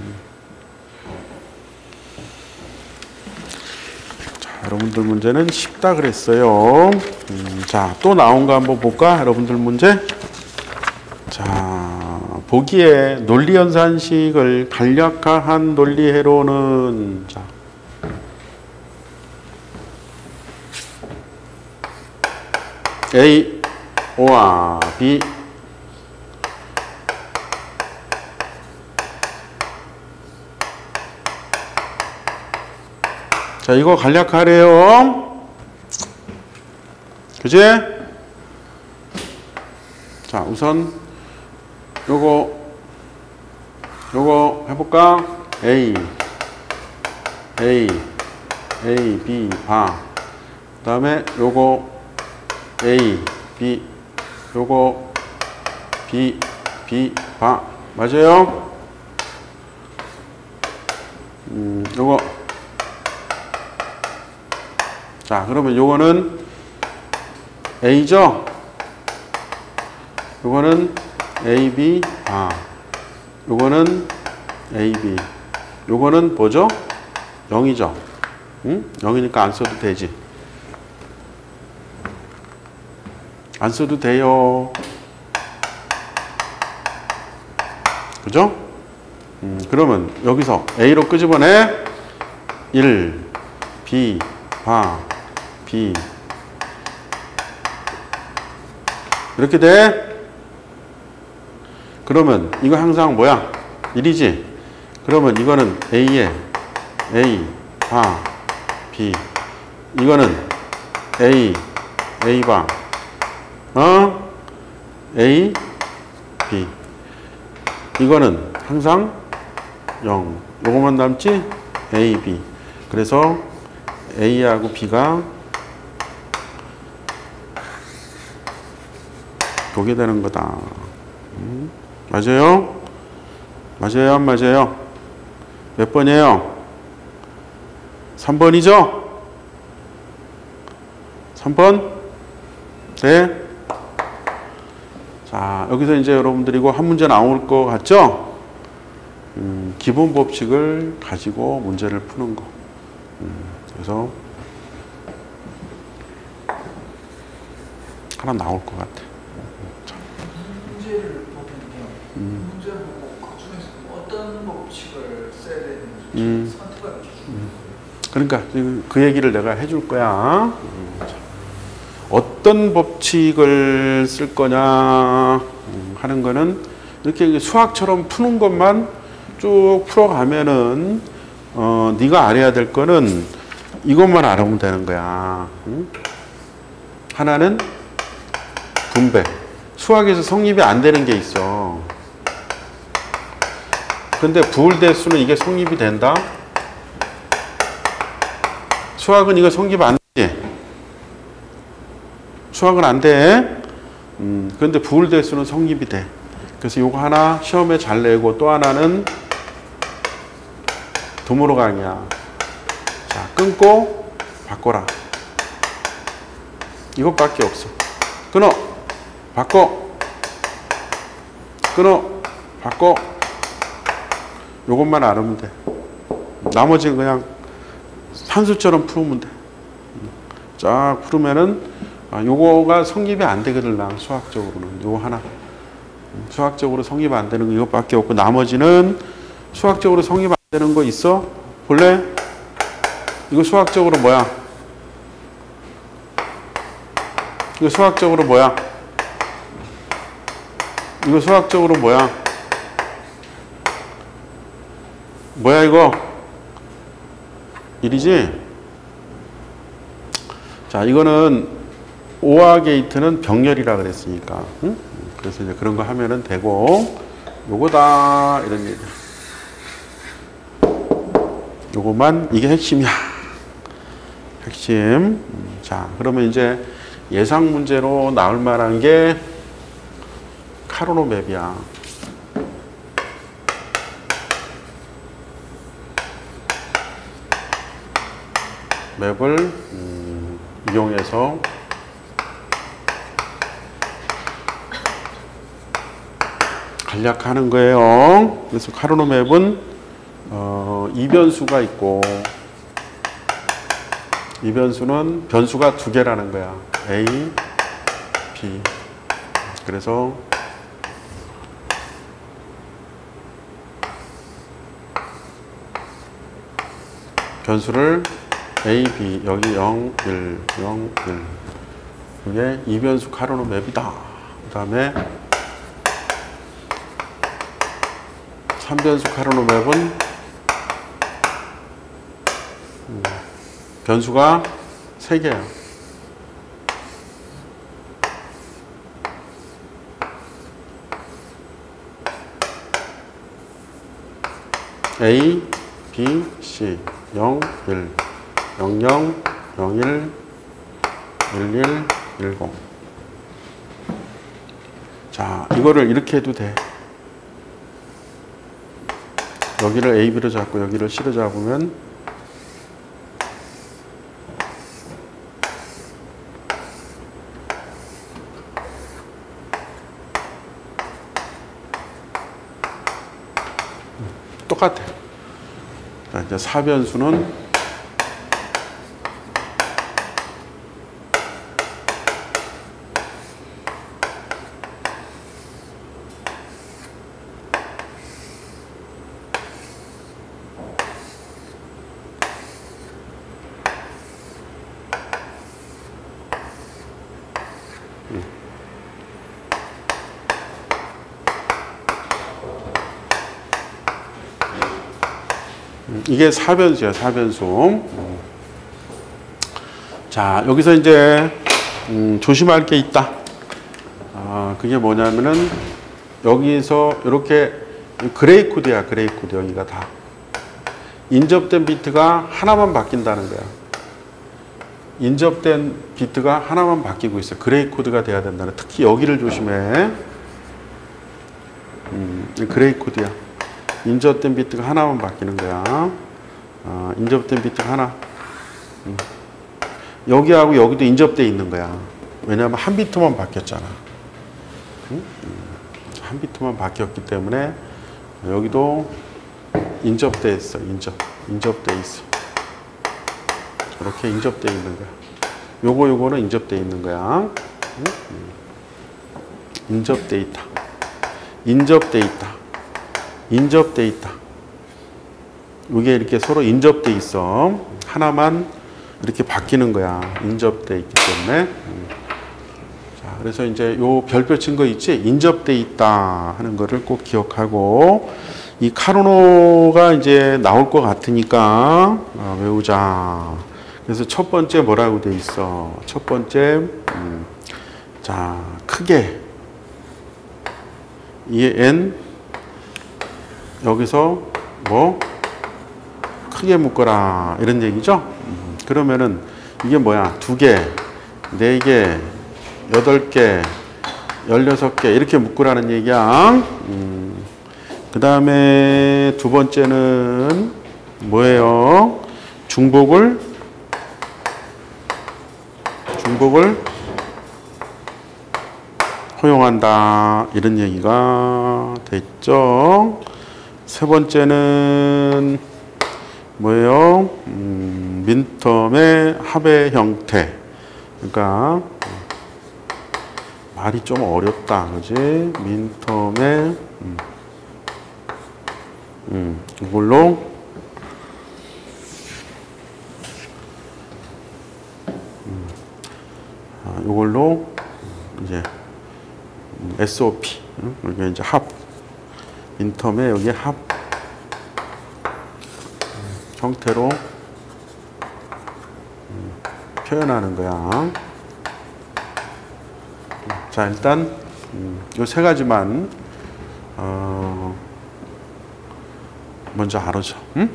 자, 여러분들 문제는 쉽다 그랬어요. 자, 또 나온 거 한번 볼까? 여러분들 문제. 자, 보기에 논리연산식을 간략화한 논리회로는 자, A, O와 B 자, 이거 간략하래요. 그지? 자, 우선 요거 해볼까? A, B, 바. 그 다음에 요거 A, B, 요거 B, 바. 맞아요? 요거. 자, 그러면 요거는 A죠? 요거는 AB, 바. 요거는 AB. 요거는 뭐죠? 0이죠? 응? 0이니까 안 써도 되지. 안 써도 돼요. 그죠? 그러면 여기서 A로 끄집어내 1, B, 바, B. 이렇게 돼? 그러면 이거 항상 뭐야? 1이지? 그러면 이거는 A에 A, 바, B. 이거는 A, 바. A, B. 이거는 항상 0. 요거만 남지? A, B. 그래서 A하고 B가 보게 되는 거다. 맞아요? 맞아요? 안 맞아요? 몇 번이에요? 3번이죠? 3번. 네. 자, 여기서 이제 여러분들이 이거 한 문제 나올 것 같죠? 기본 법칙을 가지고 문제를 푸는 거. 그래서 하나 나올 것 같아. 문제를 보면요. 문제를 보고 그 중에서 어떤 법칙을 써야 되는지 선택할 기준. 그러니까 그 얘기를 내가 해줄 거야. 어떤 법칙을 쓸 거냐 하는 거는 이렇게 수학처럼 푸는 것만 쭉 풀어가면은 네가 알아야 될 거는 이것만 알아보면 되는 거야. 하나는 분배. 수학에서 성립이 안 되는 게 있어. 근데 부울대수는 이게 성립이 된다? 수학은 이거 성립 안 되지? 수학은 안 돼. 그런데 부울대수는 성립이 돼. 그래서 요거 하나 시험에 잘 내고 또 하나는 드물어 강이야. 자, 끊고 바꿔라. 이것밖에 없어. 끊어. 바꿔. 끊어. 바꿔. 요것만 알으면 돼. 나머지는 그냥 산수처럼 풀으면 돼. 쫙 풀으면은 요거가 성립이 안 되거든. 수학적으로는 요거 하나. 수학적으로 성립 안 되는 거 이것밖에 없고 나머지는 수학적으로 성립 안 되는 거 있어? 볼래? 이거 수학적으로 뭐야? 이거 수학적으로 뭐야? 이거 수학적으로 뭐야? 뭐야 이거? 1이지? 자, 이거는 오화 게이트는 병렬이라 그랬으니까. 응? 그래서 이제 그런 거 하면은 되고, 요거다 이런 얘기. 요거만 이게 핵심이야. 핵심. 자, 그러면 이제 예상 문제로 나올 만한 게 카르노 맵이야. 맵을 이용해서 간략하는 거예요. 그래서 카르노 맵은 이변수가 있고 이변수는 변수가 두 개라는 거야. A, B. 그래서 변수를 A, B, 여기 0, 1, 0, 1. 이게 이변수 카르노 맵이다. 그 다음에 3변수 카르노 맵은 변수가 3개야. A, B, C 0, 1 0, 0, 0, 1 1, 1, 1, 0. 자, 이거를 이렇게 해도 돼. 여기를 A, B로 잡고 여기를 C로 잡으면 똑같아. 자, 이제 4변수는 이게 4변수야, 4변수. 자, 여기서 이제 조심할 게 있다. 그게 뭐냐면은 여기서 이렇게 그레이 코드야, 그레이 코드. 여기가 다 인접된 비트가 하나만 바뀐다는 거야. 인접된 비트가 하나만 바뀌고 있어. 그레이 코드가 돼야 된다는. 특히 여기를 조심해. 그레이 코드야. 인접된 비트가 하나만 바뀌는 거야. 인접된 비트가 하나. 여기하고 여기도 인접돼 있는 거야. 왜냐하면 한 비트만 바뀌었잖아. 응? 한 비트만 바뀌었기 때문에 여기도 인접돼 있어. 인접돼 있어. 이렇게 인접돼 있는 거야. 요거는 인접돼 있는 거야. 응? 인접돼 있다. 인접돼 있다. 인접돼 있다. 이게 이렇게 서로 인접돼 있어. 하나만 이렇게 바뀌는 거야. 인접돼 있기 때문에. 자, 그래서 이제 요 별표 친 거 있지? 인접돼 있다 하는 거를 꼭 기억하고, 이 카르노가 이제 나올 것 같으니까 외우자. 그래서 첫 번째 뭐라고 돼 있어? 첫 번째, 자, 크게 이 n 여기서 뭐 크게 묶어라 이런 얘기죠. 그러면은 이게 뭐야? 2개, 4개, 8개, 16개 이렇게 묶으라는 얘기야. 그 다음에 두 번째는 뭐예요? 중복을 허용한다 이런 얘기가 됐죠. 세 번째는 뭐예요? 민텀의 합의 형태. 그러니까 말이 좀 어렵다, 그지? 민텀의 이걸로 이걸로 이제 SOP 여기 이제 합 민텀의 여기 합 형태로 표현하는 거야. 자, 일단 요 세 가지만 먼저 알아줘.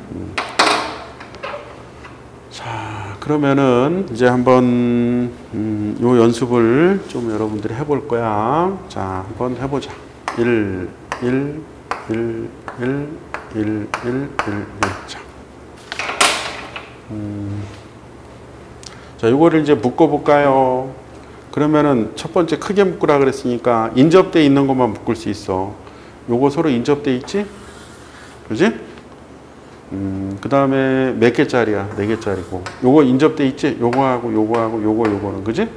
자, 그러면은 이제 한번 요 연습을 좀 여러분들이 해볼 거야. 자, 한번 해보자. 1, 1, 1, 1, 1, 1, 1, 1. 자. 자, 요거를 이제 묶어볼까요? 그러면은 첫 번째 크게 묶으라 그랬으니까 인접돼 있는 것만 묶을 수 있어. 요거 서로 인접돼 있지? 그지? 그 다음에 몇 개짜리야? 4개짜리고. 요거 인접돼 있지? 요거하고 요거하고 요거는 그지?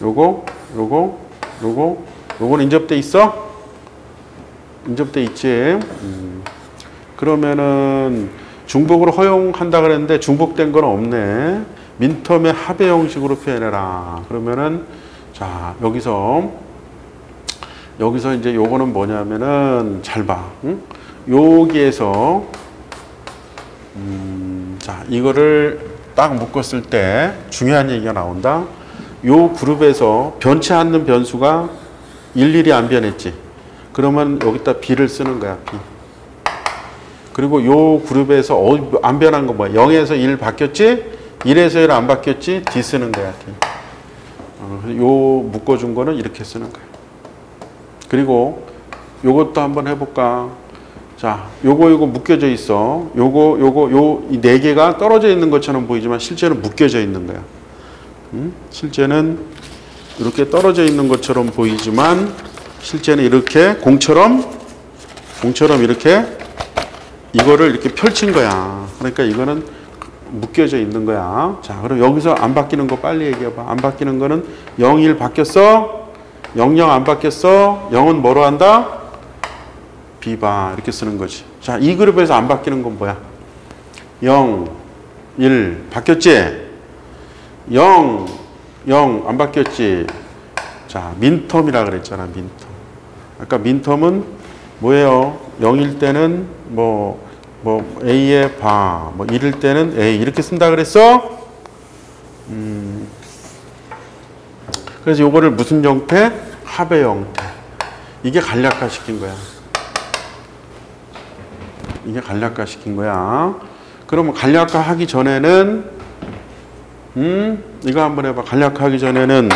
요거는 인접돼 있어? 인접돼 있지? 그러면은 중복으로 허용한다 그랬는데 중복된 건 없네. 민텀의 합의 형식으로 표현해라. 그러면은 자, 여기서 이제 요거는 뭐냐면은 잘 봐. 응? 여기에서 자, 이거를 딱 묶었을 때 중요한 얘기가 나온다. 요 그룹에서 변치 않는 변수가 일일이 안 변했지. 그러면 여기다 B를 쓰는 거야. B. 그리고 요 그룹에서 안 변한 거 뭐야? 0에서 1 바뀌었지? 1에서 1 안 바뀌었지? D 쓰는 거야. D. 요 묶어준 거는 이렇게 쓰는 거야. 그리고 요것도 한번 해볼까? 자, 요거 묶여져 있어. 이 4개가 떨어져 있는 것처럼 보이지만 실제는 묶여져 있는 거야. 실제는 이렇게 떨어져 있는 것처럼 보이지만 실제는 이렇게 공처럼 이렇게 이거를 이렇게 펼친 거야. 그러니까 이거는 묶여져 있는 거야. 자, 그럼 여기서 안 바뀌는 거 빨리 얘기해봐. 안 바뀌는 거는 0, 1 바뀌었어? 0, 0 안 바뀌었어? 0은 뭐로 한다? B바 이렇게 쓰는 거지. 자, 이 그룹에서 안 바뀌는 건 뭐야? 0, 1 바뀌었지? 0, 0 안 바뀌었지? 자, 민텀이라 그랬잖아. 민텀. 아까 민텀은 뭐예요? 0일 때는 뭐 A의 바, 1일 때는 A 이렇게 쓴다 그랬어? 그래서 요거를 무슨 형태? 합의 형태. 이게 간략화 시킨 거야. 이게 간략화 시킨 거야. 그러면 간략화 하기 전에는 이거 한번 해봐. 간략화 하기 전에는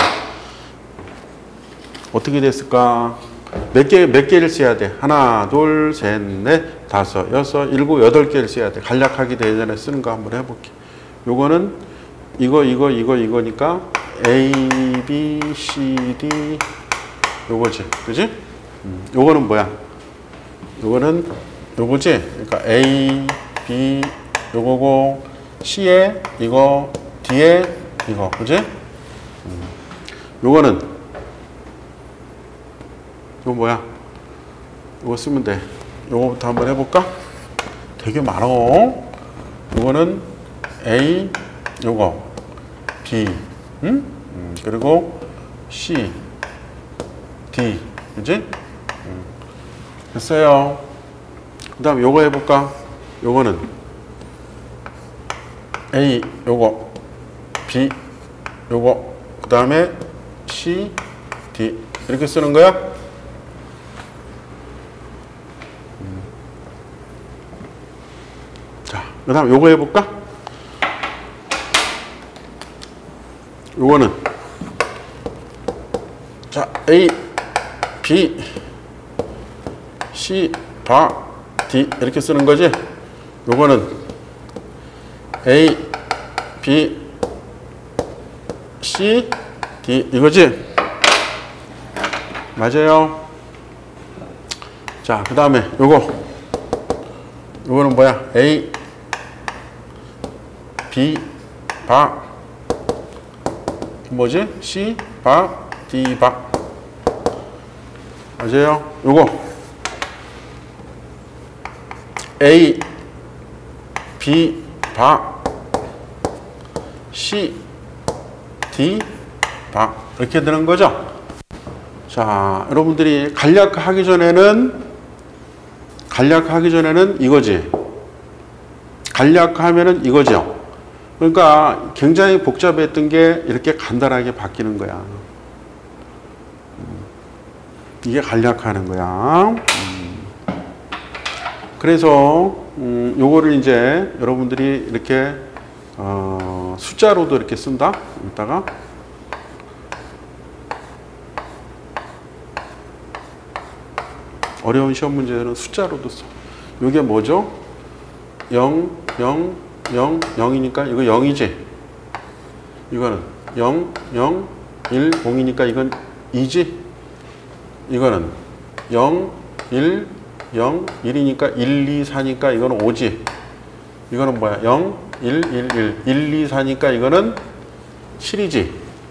어떻게 됐을까? 몇 개를 써야 돼? 하나, 둘, 셋, 넷, 다섯, 여섯, 일곱, 8개를 써야 돼. 간략하기 전에 쓰는 거 한번 해볼게. 요거는 이거니까 A, B, C, D 요거지. 그지? 요거는 뭐야? 요거는 요거지? 그러니까 A, B 요거고 C에 이거, D에 이거. 그지? 요거는 요거 뭐야? 요거 쓰면 돼. 요거부터 한번 해볼까? 되게 많어. 요거는 A, 요거 B, 그리고 C, D, 그지? 됐어요. 그 다음 요거 해볼까? 요거는 A, 요거 B, 요거 그 다음에 C, D 이렇게 쓰는 거야? 자, 그 다음 요거 해볼까? 요거는 자 A, B, C, 바, D 이렇게 쓰는 거지? 요거는 A, B, C, D 이거지? 맞아요. 자, 그 다음에 요거는 뭐야? A, B, 바 뭐지? C, 바, D, 바 맞아요. 요거 A, B, 바 C, D, 바 이렇게 되는 거죠. 자, 여러분들이 간략하기 전에는 이거지. 간략하면은 이거죠. 그러니까 굉장히 복잡했던 게 이렇게 간단하게 바뀌는 거야. 이게 간략하는 거야. 그래서 요거를 이제 여러분들이 이렇게 숫자로도 이렇게 쓴다. 이따가 어려운 시험 문제는 숫자로도 써. 요게 뭐죠? 0, 0, 0, 0이니까 이거 0이지. 이거는 0, 0, 1, 0이니까 이건 2지. 이거는 0, 1, 0, 1이니까 1, 2, 4니까 이거는 5지. 이거는 뭐야? 0, 1, 1, 1, 1, 2, 4니까 이거는 7이지.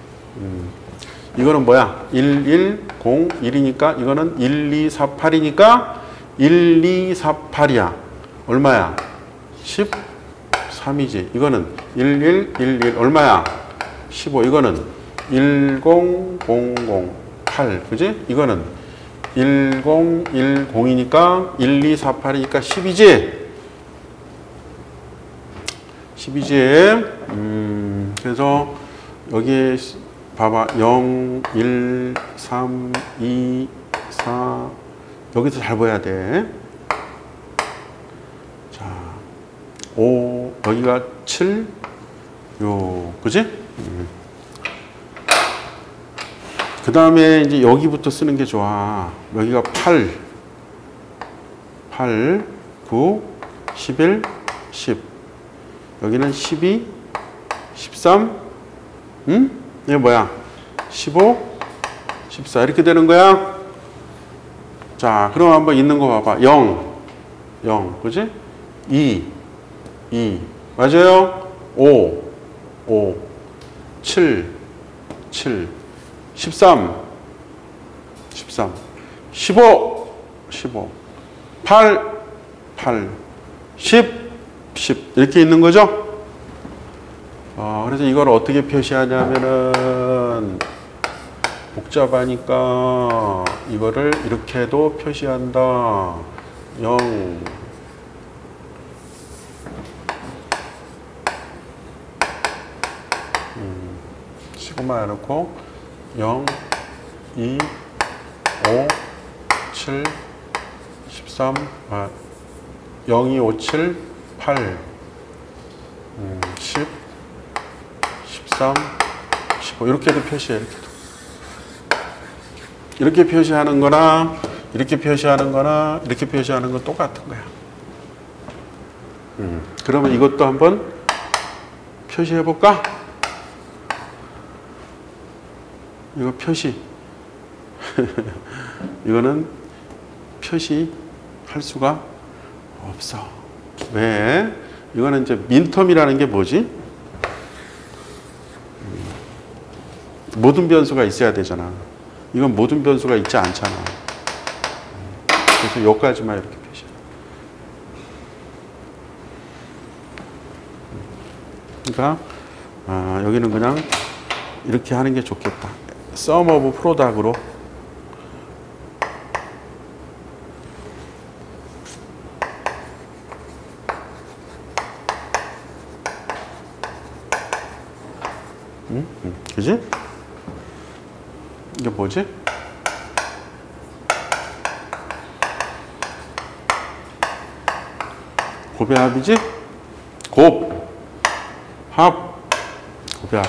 이거는 뭐야? 1, 1, 0, 1이니까 이거는 1, 2, 4, 8이니까 1, 2, 4, 8이야. 얼마야? 13이지. 이거는 1, 1, 1, 1 얼마야? 15. 이거는 10, 00, 8. 그지? 이거는 10, 10이니까 1, 2, 4, 8이니까 10이지? 10이지? 그래서 여기 봐봐. 0, 1, 3, 2, 4 여기서 잘 보여야 돼. 자, 5 여기가 7 그지? 그 다음에 이제 여기부터 쓰는 게 좋아. 여기가 8, 9, 11, 10 여기는 12, 13 이게 뭐야? 15, 14 이렇게 되는 거야. 자, 그럼 한번 있는 거 봐봐. 0, 그지? 2, 맞아요? 5, 7, 13, 15, 8, 10 이렇게 있는 거죠? 그래서 이걸 어떻게 표시하냐면은 복잡하니까 이거를 이렇게도 표시한다. 0 시그마 해놓고 0, 2, 5, 7, 13, 0, 2, 5, 7, 8, 10, 13, 15 이렇게도 표시해. 이렇게 표시하는 거나 이렇게 표시하는 거나 이렇게 표시하는 건 똑같은 거야. 그러면 이것도 한번 표시해 볼까? 이거 표시. 이거는 표시할 수가 없어. 왜? 이거는 이제 민텀이라는 게 뭐지? 모든 변수가 있어야 되잖아. 이건 모든 변수가 있지 않잖아. 그래서 여기까지만 이렇게 표시. 그러니까 여기는 그냥 이렇게 하는 게 좋겠다. sum of product으로. 그지? 이게 뭐지? 곱의 합이지? 곱, 합, 곱의 합.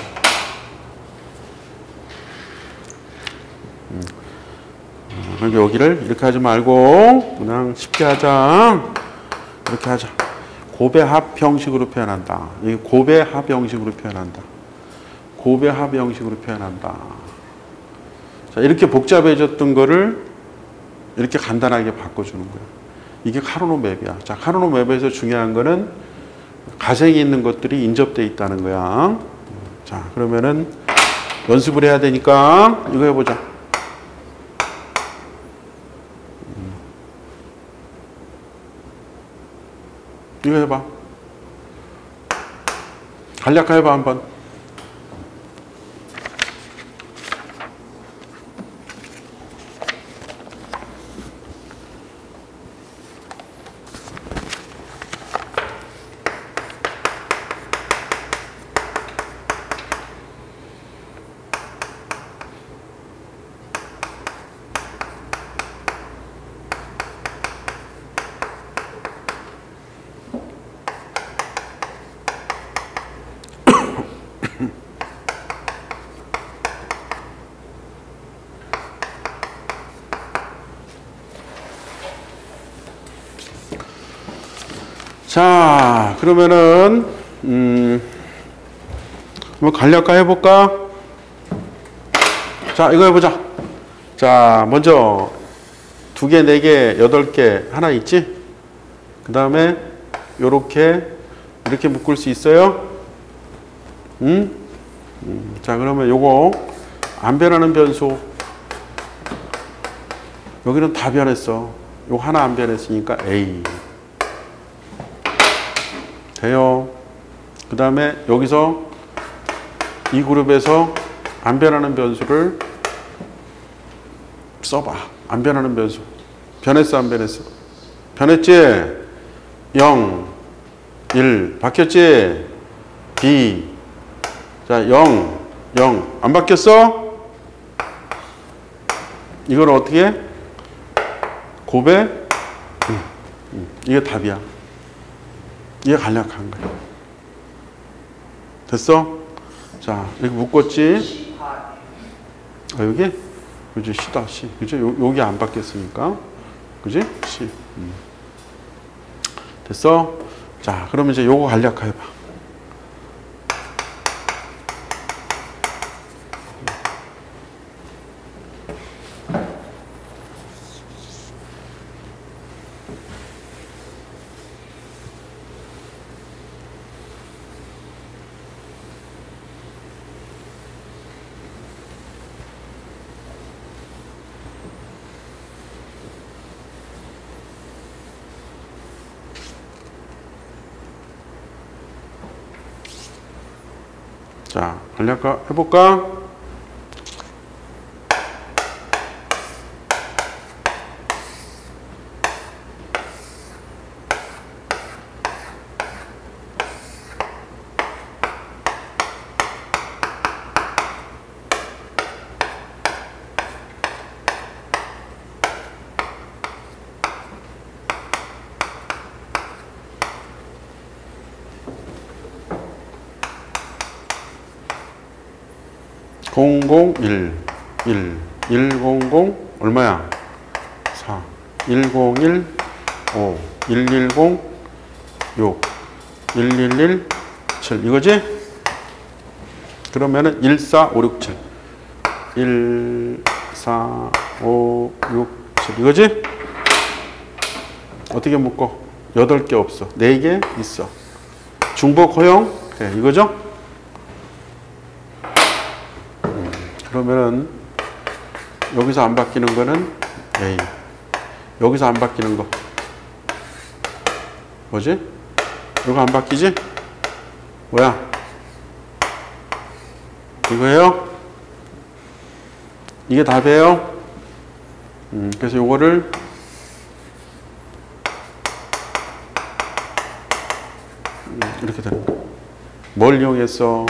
그러니까 여기를 이렇게 하지 말고 그냥 쉽게 하자. 이렇게 하자. 곱의 합 형식으로 표현한다. 이 곱의 합 형식으로 표현한다. 곱의 합 형식으로 표현한다. 자, 이렇게 복잡해졌던 거를 이렇게 간단하게 바꿔주는 거야. 이게 카르노 맵이야. 자, 카르노 맵에서 중요한 거는 가생이 있는 것들이 인접되어 있다는 거야. 자, 그러면은 연습을 해야 되니까 이거 해보자. 이거 해봐. 간략화 해봐 한번. 자, 그러면은 한번 간략화 해볼까? 자, 이거 해보자. 자, 먼저 2개, 4개, 8개 하나 있지? 그 다음에 요렇게 이렇게 묶을 수 있어요? 자, 그러면 요거 안 변하는 변수 여기는 다 변했어. 요거 하나 안 변했으니까 A 돼요. 그 다음에 여기서 이 그룹에서 안 변하는 변수를 써봐. 안 변하는 변수. 변했어, 안 변했어? 변했지? 0, 1. 바뀌었지? B. 자, 0, 0. 안 바뀌었어? 이걸 어떻게 해? 곱에? 이게 답이야. 이게 간략한 거야. 됐어? 자, 이렇게 묶었지? 여기? 그지? C다, C. 그지? 여기 안 바뀌었으니까. 그지? C. 됐어? 자, 그러면 이제 요거 간략화 해봐. 자, 간략화 해볼까? (00, 1, 1, 100) 얼마야? 4, 101, 5, 110, 6, 111, 7 이거지? 그러면은 1, 4, 5, 6, 7 1, 4, 5, 6, 7 이거지? 어떻게 묶어? 8개 없어. 4개 있어. 중복 허용? 그래, 이거죠? 그러면은 여기서 안 바뀌는 거는 A. 여기서 안 바뀌는 거 뭐지? 이거 안 바뀌지? 뭐야? 이거예요? 이게 답이에요? 그래서 요거를 이렇게 되는 거야. 뭘 이용했어?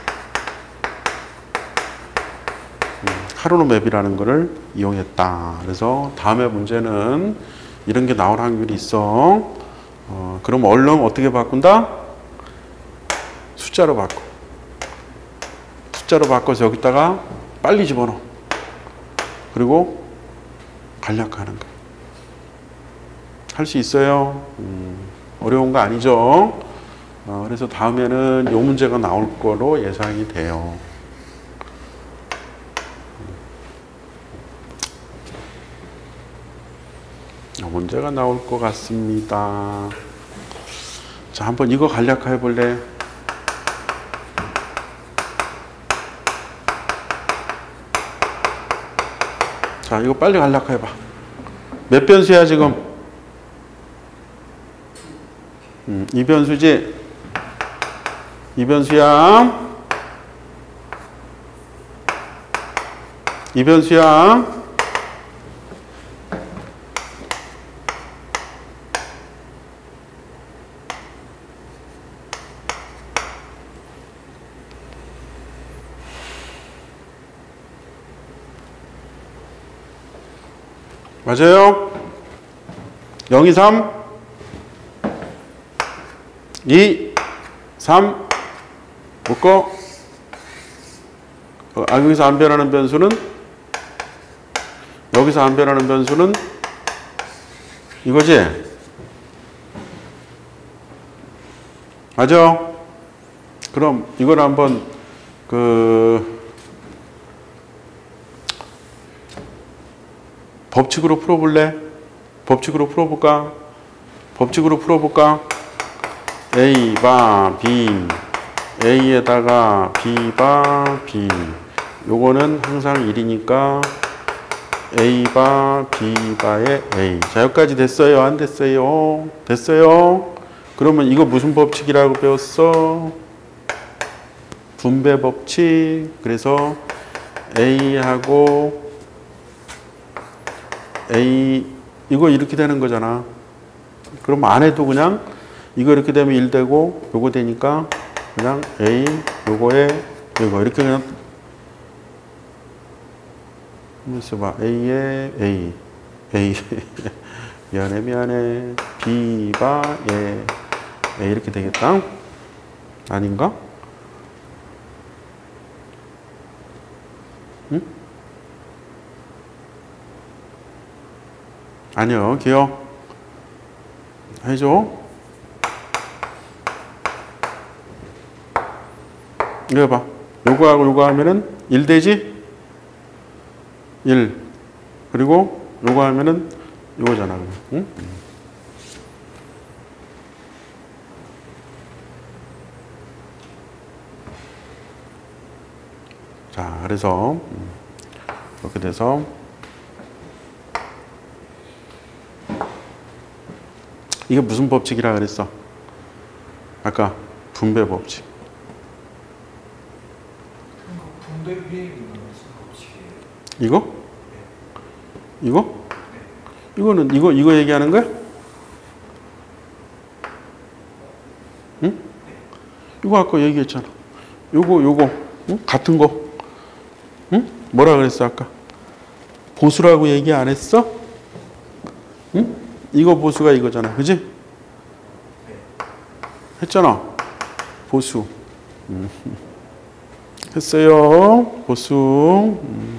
카르노 맵이라는 거를 이용했다. 그래서 다음에 문제는 이런 게 나올 확률이 있어. 그럼 얼른 어떻게 바꾼다? 숫자로 바꿔. 숫자로 바꿔서 여기다가 빨리 집어넣어. 그리고 간략화하는 거야. 할 수 있어요. 어려운 거 아니죠? 그래서 다음에는 이 문제가 나올 거로 예상이 돼요. 문제가 나올 것 같습니다. 자, 한번 이거 간략화해 볼래? 자, 이거 빨리 간략화해 봐. 몇 변수야 지금? 2변수지? 2변수야? 2변수야? 맞아요? 0, 2, 3 2, 3 묶어. 여기서 안 변하는 변수는 여기서 안 변하는 변수는 이거지? 맞아? 그럼 이걸 한번 법칙으로 풀어볼래? 법칙으로 풀어볼까? 법칙으로 풀어볼까? A 바 B A에다가 B 바 B 요거는 항상 1이니까 A 바 B 바의 A. 자, 여기까지 됐어요? 안 됐어요? 됐어요? 그러면 이거 무슨 법칙이라고 배웠어? 분배 법칙. 그래서 A하고 A 이거 이렇게 되는 거잖아. 그럼 안 해도 그냥 이거 이렇게 되면 1 되고 요거 되니까 그냥 A 요거에 이거 이렇게 그냥 그래서 봐. A에 A 미안해 B 바에 A 이렇게 되겠다. 아닌가? 응? 아니요, 기억 해줘. 이거 봐. 요거하고 요거 하면은 1 되지? 1. 그리고 요거 하면은 요거잖아. 응? 자, 그래서 이렇게 돼서 이게 무슨 법칙이라 그랬어? 아까 분배 법칙. 분배 비행이 무슨 법칙이에요? 이거? 이거? 이거는 이거 얘기하는 거야? 응? 이거 아까 얘기했잖아. 요거 응? 같은 거. 응? 뭐라 그랬어 아까? 보수라고 얘기 안 했어? 응? 이거 보수가 이거잖아. 그지? 했잖아. 보수. 했어요. 보수.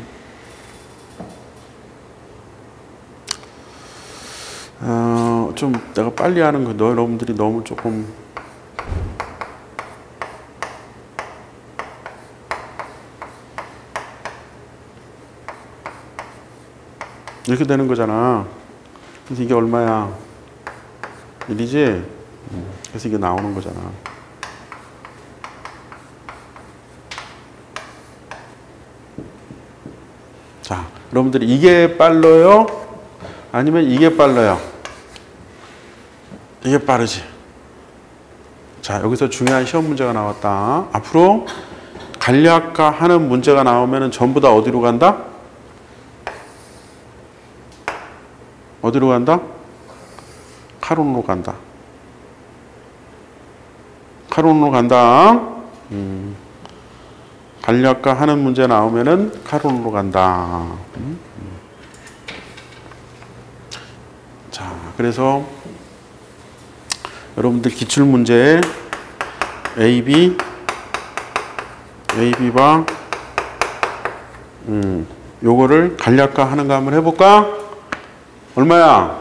좀 내가 빨리 하는 거 여러분들이 너무 조금 이렇게 되는 거잖아. 그래서 이게 얼마야? 1이지? 그래서 이게 나오는 거잖아. 자, 여러분들이 이게 빨라요? 아니면 이게 빨라요? 이게 빠르지. 자, 여기서 중요한 시험 문제가 나왔다. 앞으로 간략화하는 문제가 나오면 전부 다 어디로 간다? 어디로 간다? 카론으로 간다. 카론으로 간다. 간략화하는 문제 나오면은 카론으로 간다. 자, 그래서 여러분들 기출문제에 AB바 요거를 간략화하는 거 한번 해볼까? 얼마야?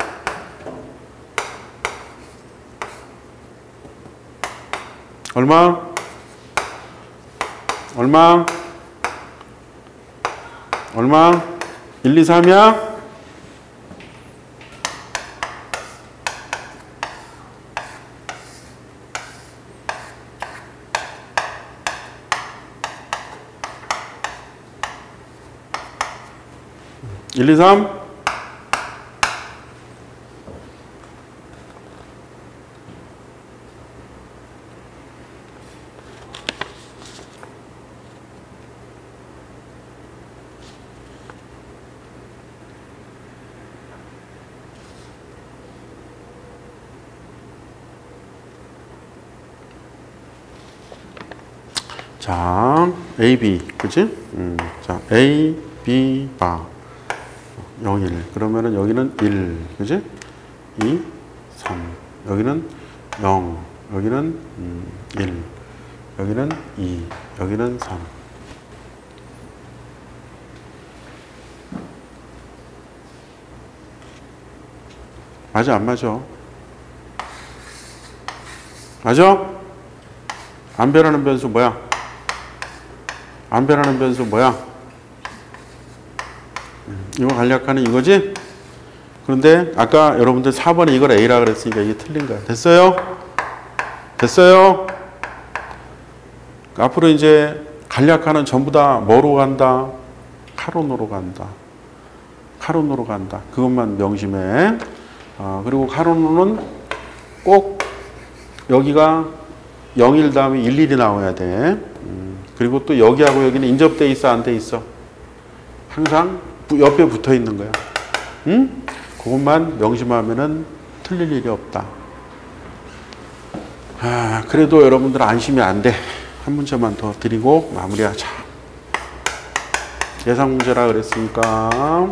얼마? 얼마? 얼마? 1, 2, 3이야? (1, 2, 3) 자, AB, 그치? 자, A, B, 바. 0, 1. 그러면은 여기는 1, 그치? 2, 3. 여기는 0. 여기는 1. 여기는 2. 여기는 3. 맞아, 안 맞아? 맞아? 안 변하는 변수 뭐야? 안 변하는 변수 뭐야? 이거 간략하는 이거지? 그런데 아까 여러분들 4번에 이걸 A라 그랬으니까 이게 틀린 거야. 됐어요? 됐어요? 앞으로 이제 간략하는 전부 다 뭐로 간다? 카론으로 간다. 카론으로 간다. 그것만 명심해. 그리고 카론으로는 꼭 여기가 0, 1 다음에 1, 1이 나와야 돼. 그리고 또 여기하고 여기는 인접돼 있어, 안 돼 있어? 항상 옆에 붙어 있는 거야. 응? 그것만 명심하면은 틀릴 일이 없다. 그래도 여러분들 안심이 안 돼. 한 문제만 더 드리고 마무리하자. 예상 문제라 그랬으니까.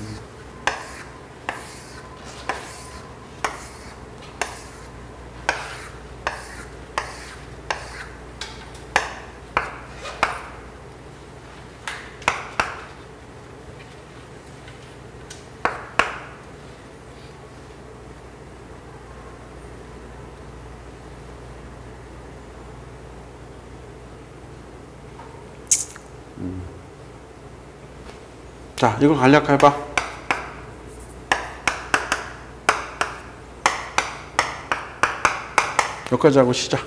자, 이거 간략해봐. 여기까지 하고 시작.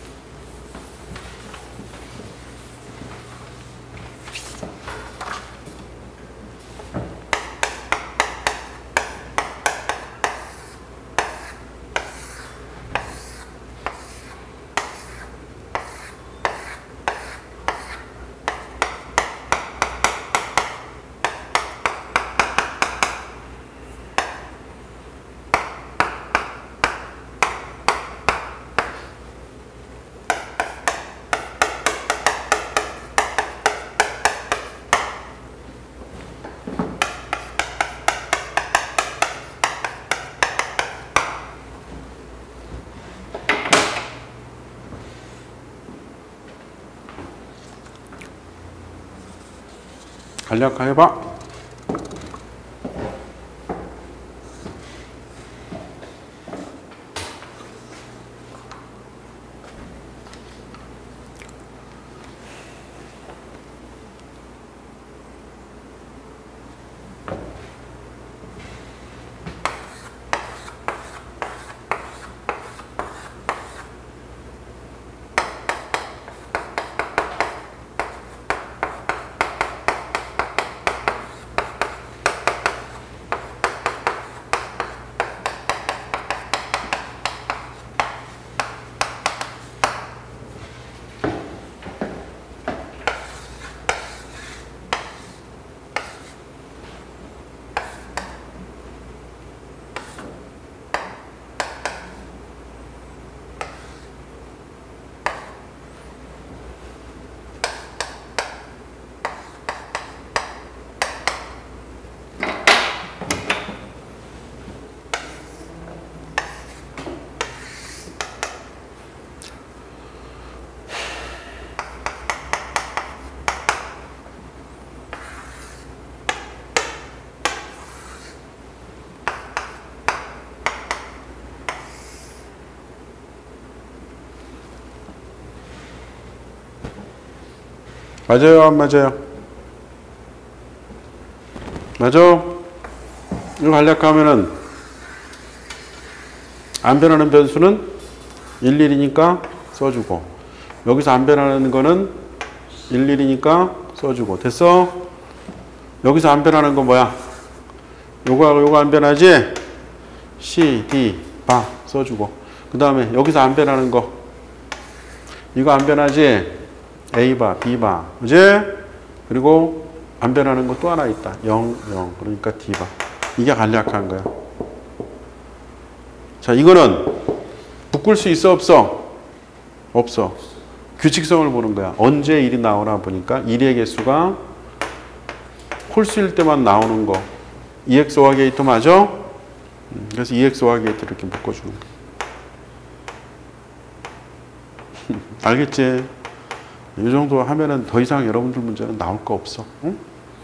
간략해봐. 맞아요, 안 맞아요? 맞아? 이거 간략하면은 안 변하는 변수는 1, 1이니까 써주고, 여기서 안 변하는 거는 1, 1이니까 써주고. 됐어? 여기서 안 변하는 건 뭐야? 요거하고 요거 안 변하지? C, D, 바 써주고. 그 다음에 여기서 안 변하는 거, 이거 안 변하지? A 바, B 바, 그지? 그리고 안 변하는 거 또 하나 있다. 0, 0. 그러니까 D 바. 이게 간략한 거야. 자, 이거는 묶을 수 있어, 없어? 없어. 규칙성을 보는 거야. 언제 1이 나오나 보니까 1의 개수가 홀수일 때만 나오는 거. EX OR 게이트 맞아? 그래서 EX OR 게이트 이렇게 묶어주는 거야. 알겠지? 이 정도 하면은 더 이상 여러분들 문제는 나올 거 없어. 응?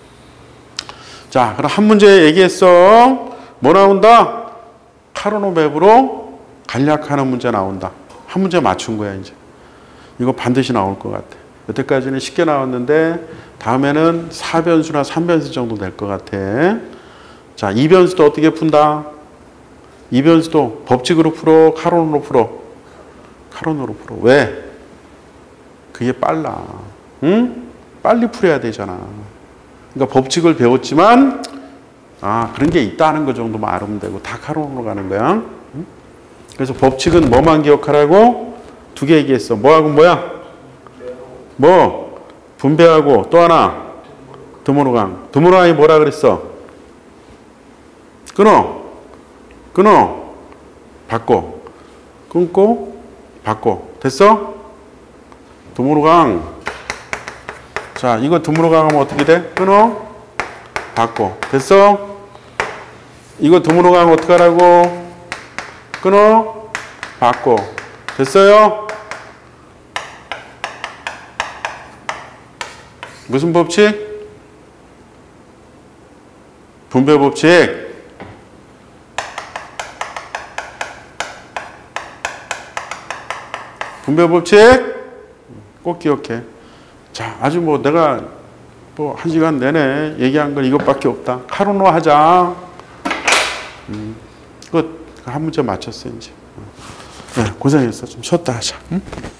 자, 그럼 한 문제 얘기했어. 뭐 나온다? 카르노 맵으로 간략하는 문제 나온다. 한 문제 맞춘 거야, 이제. 이거 반드시 나올 것 같아. 여태까지는 쉽게 나왔는데 다음에는 4변수나 3변수 정도 될 것 같아. 자, 2변수도 어떻게 푼다? 2변수도 법칙으로 풀어? 카론으로 풀어? 카론으로 풀어. 왜? 그게 빨라. 응? 빨리 풀어야 되잖아. 그러니까 법칙을 배웠지만 그런 게 있다는 거 정도만 알으면 되고 다 카론으로 가는 거야. 응? 그래서 법칙은 뭐만 기억하라고? 2개 얘기했어. 뭐하고 뭐야? 뭐? 분배하고 또 하나 드모르강. 드모르강이 뭐라 그랬어? 끊어. 바꿔. 끊고 바꿔. 됐어? 드모르강. 자, 이거 드모르강 하면 어떻게 돼? 끊어. 바꿔. 됐어? 이거 드모르강 하면 어떻게 하라고? 끊어. 바꿔. 됐어요? 무슨 법칙? 분배 법칙. 분배 법칙 꼭 기억해. 자, 아주 뭐 내가 뭐 1시간 내내 얘기한 건 이것밖에 없다. 카르노 하자. 끝. 한 문제 맞췄어 이제. 네, 고생했어. 좀 쉬었다 하자. 응?